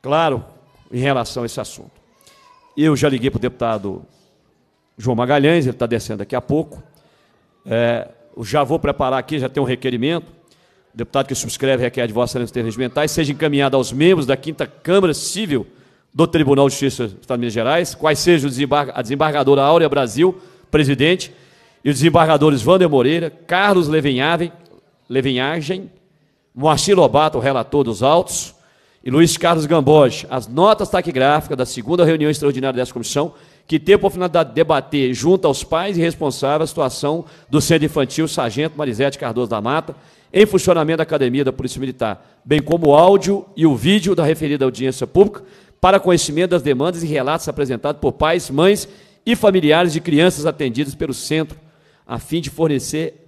em relação a esse assunto. Eu já liguei para o deputado João Magalhães, ele está descendo daqui a pouco. Eu já vou preparar aqui, já tem um requerimento. O deputado que subscreve requer de Vossa Excelência regimentais seja encaminhado aos membros da 5ª Câmara Civil do Tribunal de Justiça do Estado de Minas Gerais, quais sejam a desembargadora Áurea Brasil, presidente, e os desembargadores Wander Moreira, Carlos Levinhagem, Moacir Lobato, o relator dos autos, e Luiz Carlos Gamboge, as notas taquigráficas da 2ª reunião extraordinária dessa comissão, que tem por finalidade de debater, junto aos pais e responsáveis, a situação do Centro Infantil Sargento Marisete Cardoso da Mata, em funcionamento da Academia da Polícia Militar, bem como o áudio e o vídeo da referida audiência pública, para conhecimento das demandas e relatos apresentados por pais, mães e familiares de crianças atendidas pelo centro, a fim de fornecer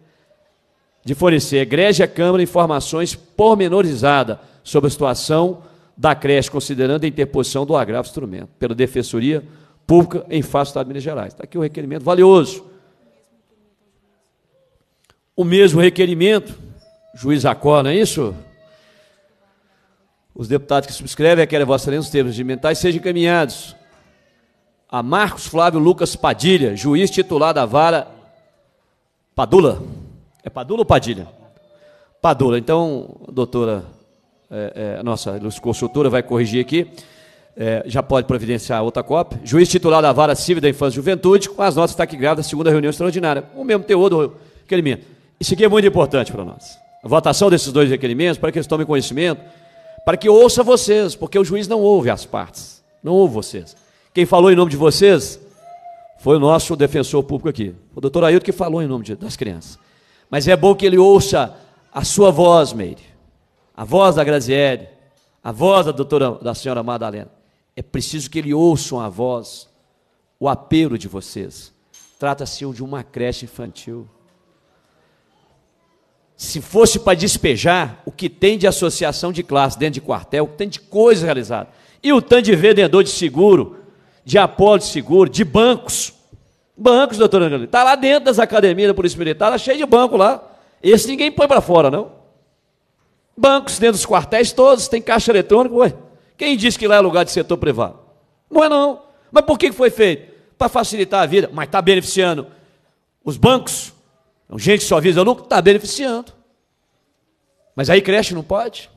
à egrégia Câmara informações pormenorizadas sobre a situação da creche, considerando a interposição do agravo instrumento, pela Defensoria Pública em face do Estado de Minas Gerais. Está aqui um requerimento valioso. O mesmo requerimento, juiz Jacó, não é isso? Os deputados que subscrevem requerem a Vossa Excelência os termos regimentais sejam encaminhados a Marcos Flávio Lucas Padilha, juiz titular da vara Padula. É Padula ou Padilha? Padula. Então, a doutora, a nossa consultora vai corrigir aqui, já pode providenciar outra cópia. Juiz titular da vara civil da infância e juventude, com as notas taquigráficas da 2ª reunião extraordinária. O mesmo teor do requerimento. Isso aqui é muito importante para nós. A votação desses dois requerimentos, para que eles tomem conhecimento, para que ouça vocês, porque o juiz não ouve as partes, não ouve vocês. Quem falou em nome de vocês foi o nosso defensor público aqui, o doutor Ailton, que falou em nome das crianças. Mas é bom que ele ouça a sua voz, Meire, a voz da Graziele, a voz da senhora Madalena. É preciso que ele ouça a voz, o apelo de vocês. Trata-se de uma creche infantil. Se fosse para despejar, o que tem de associação de classe dentro de quartel, o que tem de coisa realizada. E o tanto de vendedor de seguro, de apólice de seguro, de bancos. Bancos, doutora Ana, está lá dentro das academias da Polícia Militar, está cheio de banco lá. Esse ninguém põe para fora, não. Bancos dentro dos quartéis todos, tem caixa eletrônica. Ué, quem disse que lá é lugar de setor privado? Não é não. Mas por que foi feito? Para facilitar a vida. Mas está beneficiando os bancos? Gente que só visa lucro, está beneficiando. Mas aí creche não pode?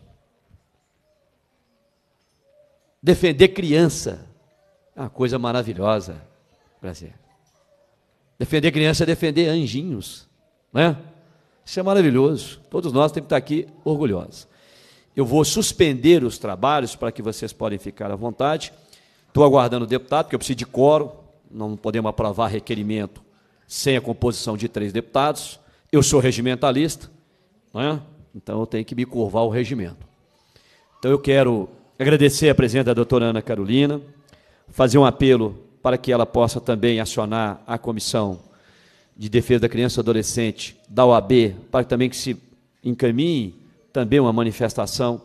Defender criança é uma coisa maravilhosa, Brasil. Defender criança é defender anjinhos, né? Isso é maravilhoso. Todos nós temos que estar aqui orgulhosos. Eu vou suspender os trabalhos para que vocês podem ficar à vontade. Estou aguardando o deputado, porque eu preciso de quórum. Não podemos aprovar requerimento sem a composição de 3 deputados. Eu sou regimentalista, né? Então eu tenho que me curvar ao regimento. Então eu quero agradecer a presença da doutora Ana Carolina, fazer um apelo para que ela possa também acionar a Comissão de Defesa da Criança e Adolescente da OAB, para que também que se encaminhe também uma manifestação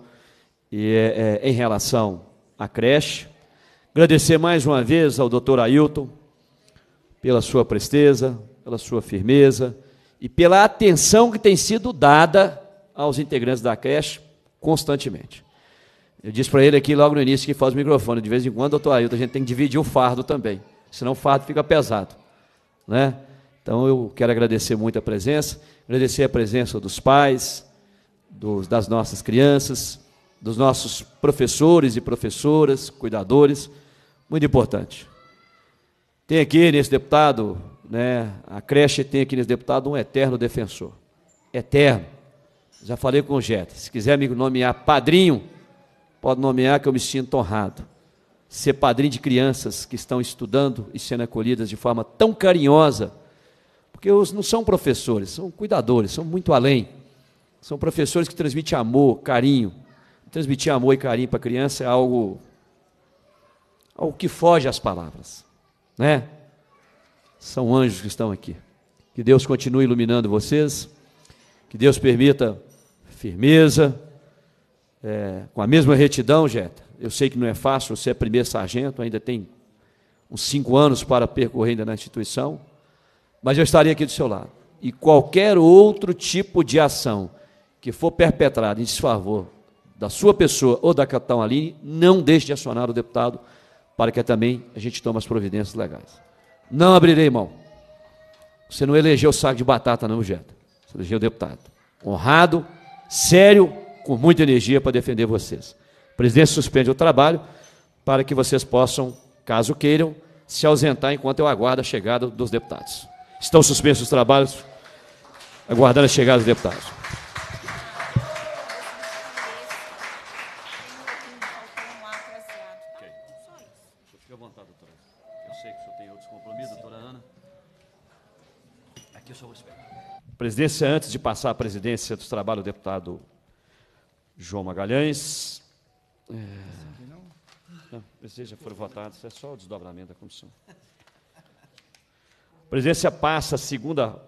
em relação à creche. Agradecer mais uma vez ao doutor Ailton pela sua presteza, pela sua firmeza e pela atenção que tem sido dada aos integrantes da creche constantemente. Eu disse para ele aqui logo no início que faz o microfone, de vez em quando, doutor Ailton, a gente tem que dividir o fardo também, senão o fardo fica pesado, né? Então eu quero agradecer muito a presença, agradecer a presença dos pais, das nossas crianças, dos nossos professores e professoras, cuidadores, muito importante. Tem aqui nesse deputado, né, a creche tem aqui nesse deputado um eterno defensor. Eterno. Já falei com o Jeta. Se quiser me nomear padrinho, pode nomear, que eu me sinto honrado. Ser padrinho de crianças que estão estudando e sendo acolhidas de forma tão carinhosa, porque não são professores, são cuidadores, são muito além. São professores que transmitem amor, carinho. Transmitir amor e carinho para a criança é algo que foge às palavras, né? São anjos que estão aqui. Que Deus continue iluminando vocês, que Deus permita firmeza, com a mesma retidão, Jeta. Eu sei que não é fácil, você é primeiro sargento, ainda tem uns 5 anos para percorrer ainda na instituição, mas eu estarei aqui do seu lado. E qualquer outro tipo de ação que for perpetrada em desfavor da sua pessoa ou da capitão Aline, não deixe de acionar o deputado para que também a gente tome as providências legais. Não abrirei mão. Você não elegeu o saco de batata, não, Jeta. Você elegeu o deputado. Honrado, sério, com muita energia para defender vocês. A presidência suspende o trabalho para que vocês possam, caso queiram, se ausentar enquanto eu aguardo a chegada dos deputados. Estão suspensos os trabalhos, aguardando a chegada dos deputados. Fique à vontade, doutora. Eu sei que o senhor tem outros compromissos, doutora Ana. Aqui eu só vou esperar. Presidência, antes de passar a presidência dos trabalhos do deputado João Magalhães. Não, esses já foram votados, é só o desdobramento da comissão. A presidência passa a segunda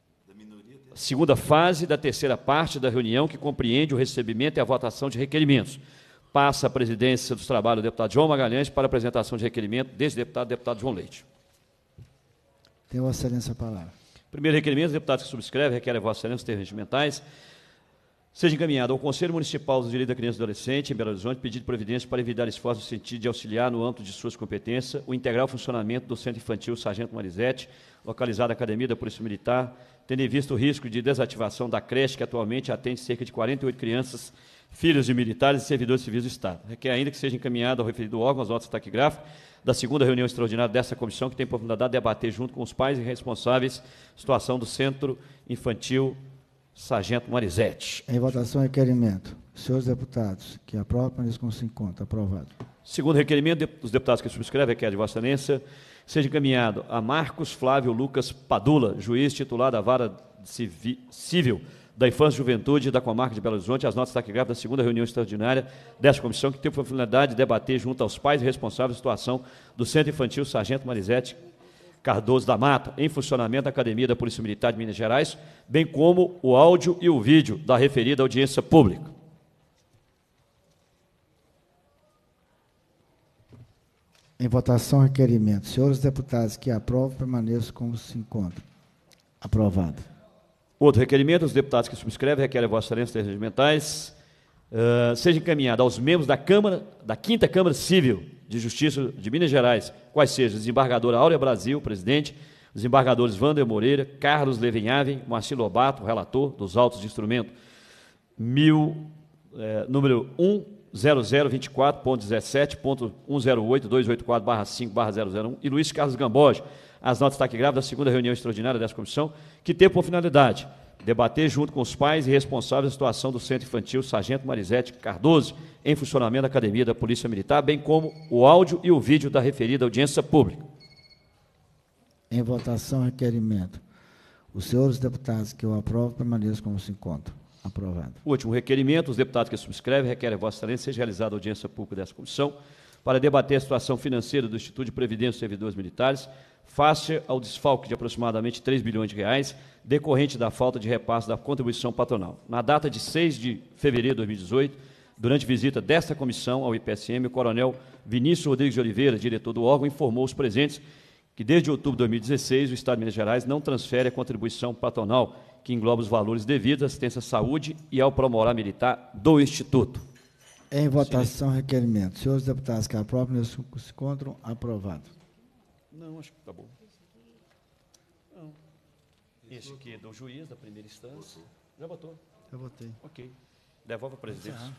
fase da terceira parte da reunião, que compreende o recebimento e a votação de requerimentos. Passa a presidência dos trabalhos do deputado João Magalhães para a apresentação de requerimento desse deputado João Leite. Tem Vossa Excelência a palavra. Primeiro requerimento, os deputados que subscrevem requerem a Vossa Excelência os termos regimentais. Seja encaminhado ao Conselho Municipal dos Direitos da Criança e do Adolescente, em Belo Horizonte, pedido de providência para evitar esforços no sentido de auxiliar, no âmbito de suas competências, o integral funcionamento do Centro Infantil Sargento Marizete, localizado na Academia da Polícia Militar, tendo em vista o risco de desativação da creche, que atualmente atende cerca de 48 crianças, filhos de militares e servidores civis do Estado. Requer ainda que seja encaminhado ao referido órgão as notas taquigráficas da segunda reunião extraordinária dessa comissão, que tem por finalidade debater junto com os pais e responsáveis a situação do Centro Infantil Sargento Marizete. Em votação, requerimento. Senhores deputados, que aprovam, eles com 5 conto. Aprovado. Segundo requerimento dos deputados que subscrevem, requer de Vossa Excelência, seja encaminhado a Marcos Flávio Lucas Padula, juiz titular da Vara Civil da Infância e Juventude da Comarca de Belo Horizonte, as notas taquigráficas da segunda reunião extraordinária desta comissão, que tem por finalidade de debater junto aos pais e responsáveis a situação do Centro Infantil Sargento Marizete, Cardoso da Mata, em funcionamento da Academia da Polícia Militar de Minas Gerais, bem como o áudio e o vídeo da referida audiência pública. Em votação, requerimento. Senhores deputados que aprovam, permaneçam como se encontram. Aprovado. Outro requerimento, os deputados que subscrevem requerem a Vossa Excelência regimentais seja encaminhado aos membros da Câmara, da 5ª Câmara Civil de Justiça de Minas Gerais, quais sejam a desembargadora Áurea Brasil, presidente, os desembargadores Wander Moreira, Carlos Levenhaven, Marcelo Lobato, relator dos autos de instrumento número 10024.17.108.284/5/001 e Luiz Carlos Gamboge, as notas taquigráficas da 2ª reunião extraordinária dessa comissão, que tem por finalidade debater junto com os pais e responsáveis da situação do Centro Infantil Sargento Marizete Cardoso, em funcionamento da Academia da Polícia Militar, bem como o áudio e o vídeo da referida audiência pública. Em votação, requerimento. Os senhores deputados que o aprovam, permaneçam como se encontram. Aprovado. Último requerimento, os deputados que subscrevem requerem a Vossa Excelência seja realizada a audiência pública dessa comissão para debater a situação financeira do Instituto de Previdência dos Servidores Militares, face ao desfalque de aproximadamente R$ 3 bilhões, decorrente da falta de repasse da contribuição patronal. Na data de 6 de fevereiro de 2018, durante visita desta comissão ao IPSM, o coronel Vinícius Rodrigues de Oliveira, diretor do órgão, informou os presentes que, desde outubro de 2016, o Estado de Minas Gerais não transfere a contribuição patronal, que engloba os valores devidos à assistência à saúde e ao promorar militar do Instituto. Em votação, requerimento. Senhores deputados que aprovam, se encontram. Aprovado. Não, acho que está bom. Não. Esse aqui é do juiz da primeira instância. Já votou? Já votei. Ok. Devolve a presidência.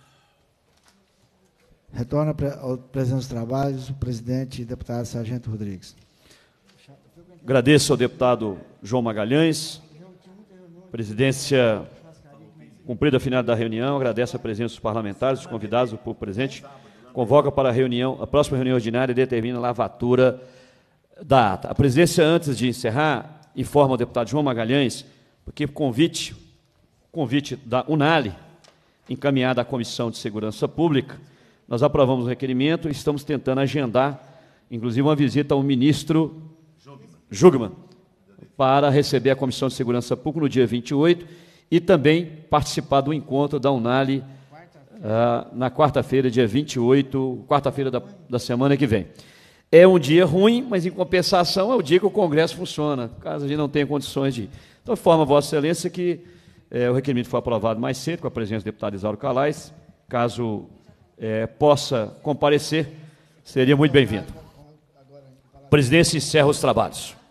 Retorna ao presidente dos trabalhos, o presidente e deputado Sargento Rodrigues. Agradeço ao deputado João Magalhães. Presidência cumprida a finalidade da reunião, agradece a presença dos parlamentares, dos convidados, do público presente. Convoca para a próxima reunião ordinária e determina a lavatura da ata. A presidência, antes de encerrar, informa ao deputado João Magalhães, porque convite da UNALI, encaminhado à Comissão de Segurança Pública, nós aprovamos o requerimento e estamos tentando agendar, inclusive, uma visita ao ministro Jugman, para receber a Comissão de Segurança Pública no dia 28 e também participar do encontro da UNALI na quarta-feira, dia 28, quarta-feira da semana que vem. É um dia ruim, mas, em compensação, é o dia que o Congresso funciona, caso a gente não tenha condições de ir. Então, informa a Vossa Excelência que o requerimento foi aprovado mais cedo, com a presença do deputado Isauro Calais. Caso possa comparecer, seria muito bem-vindo. Presidência encerra os trabalhos.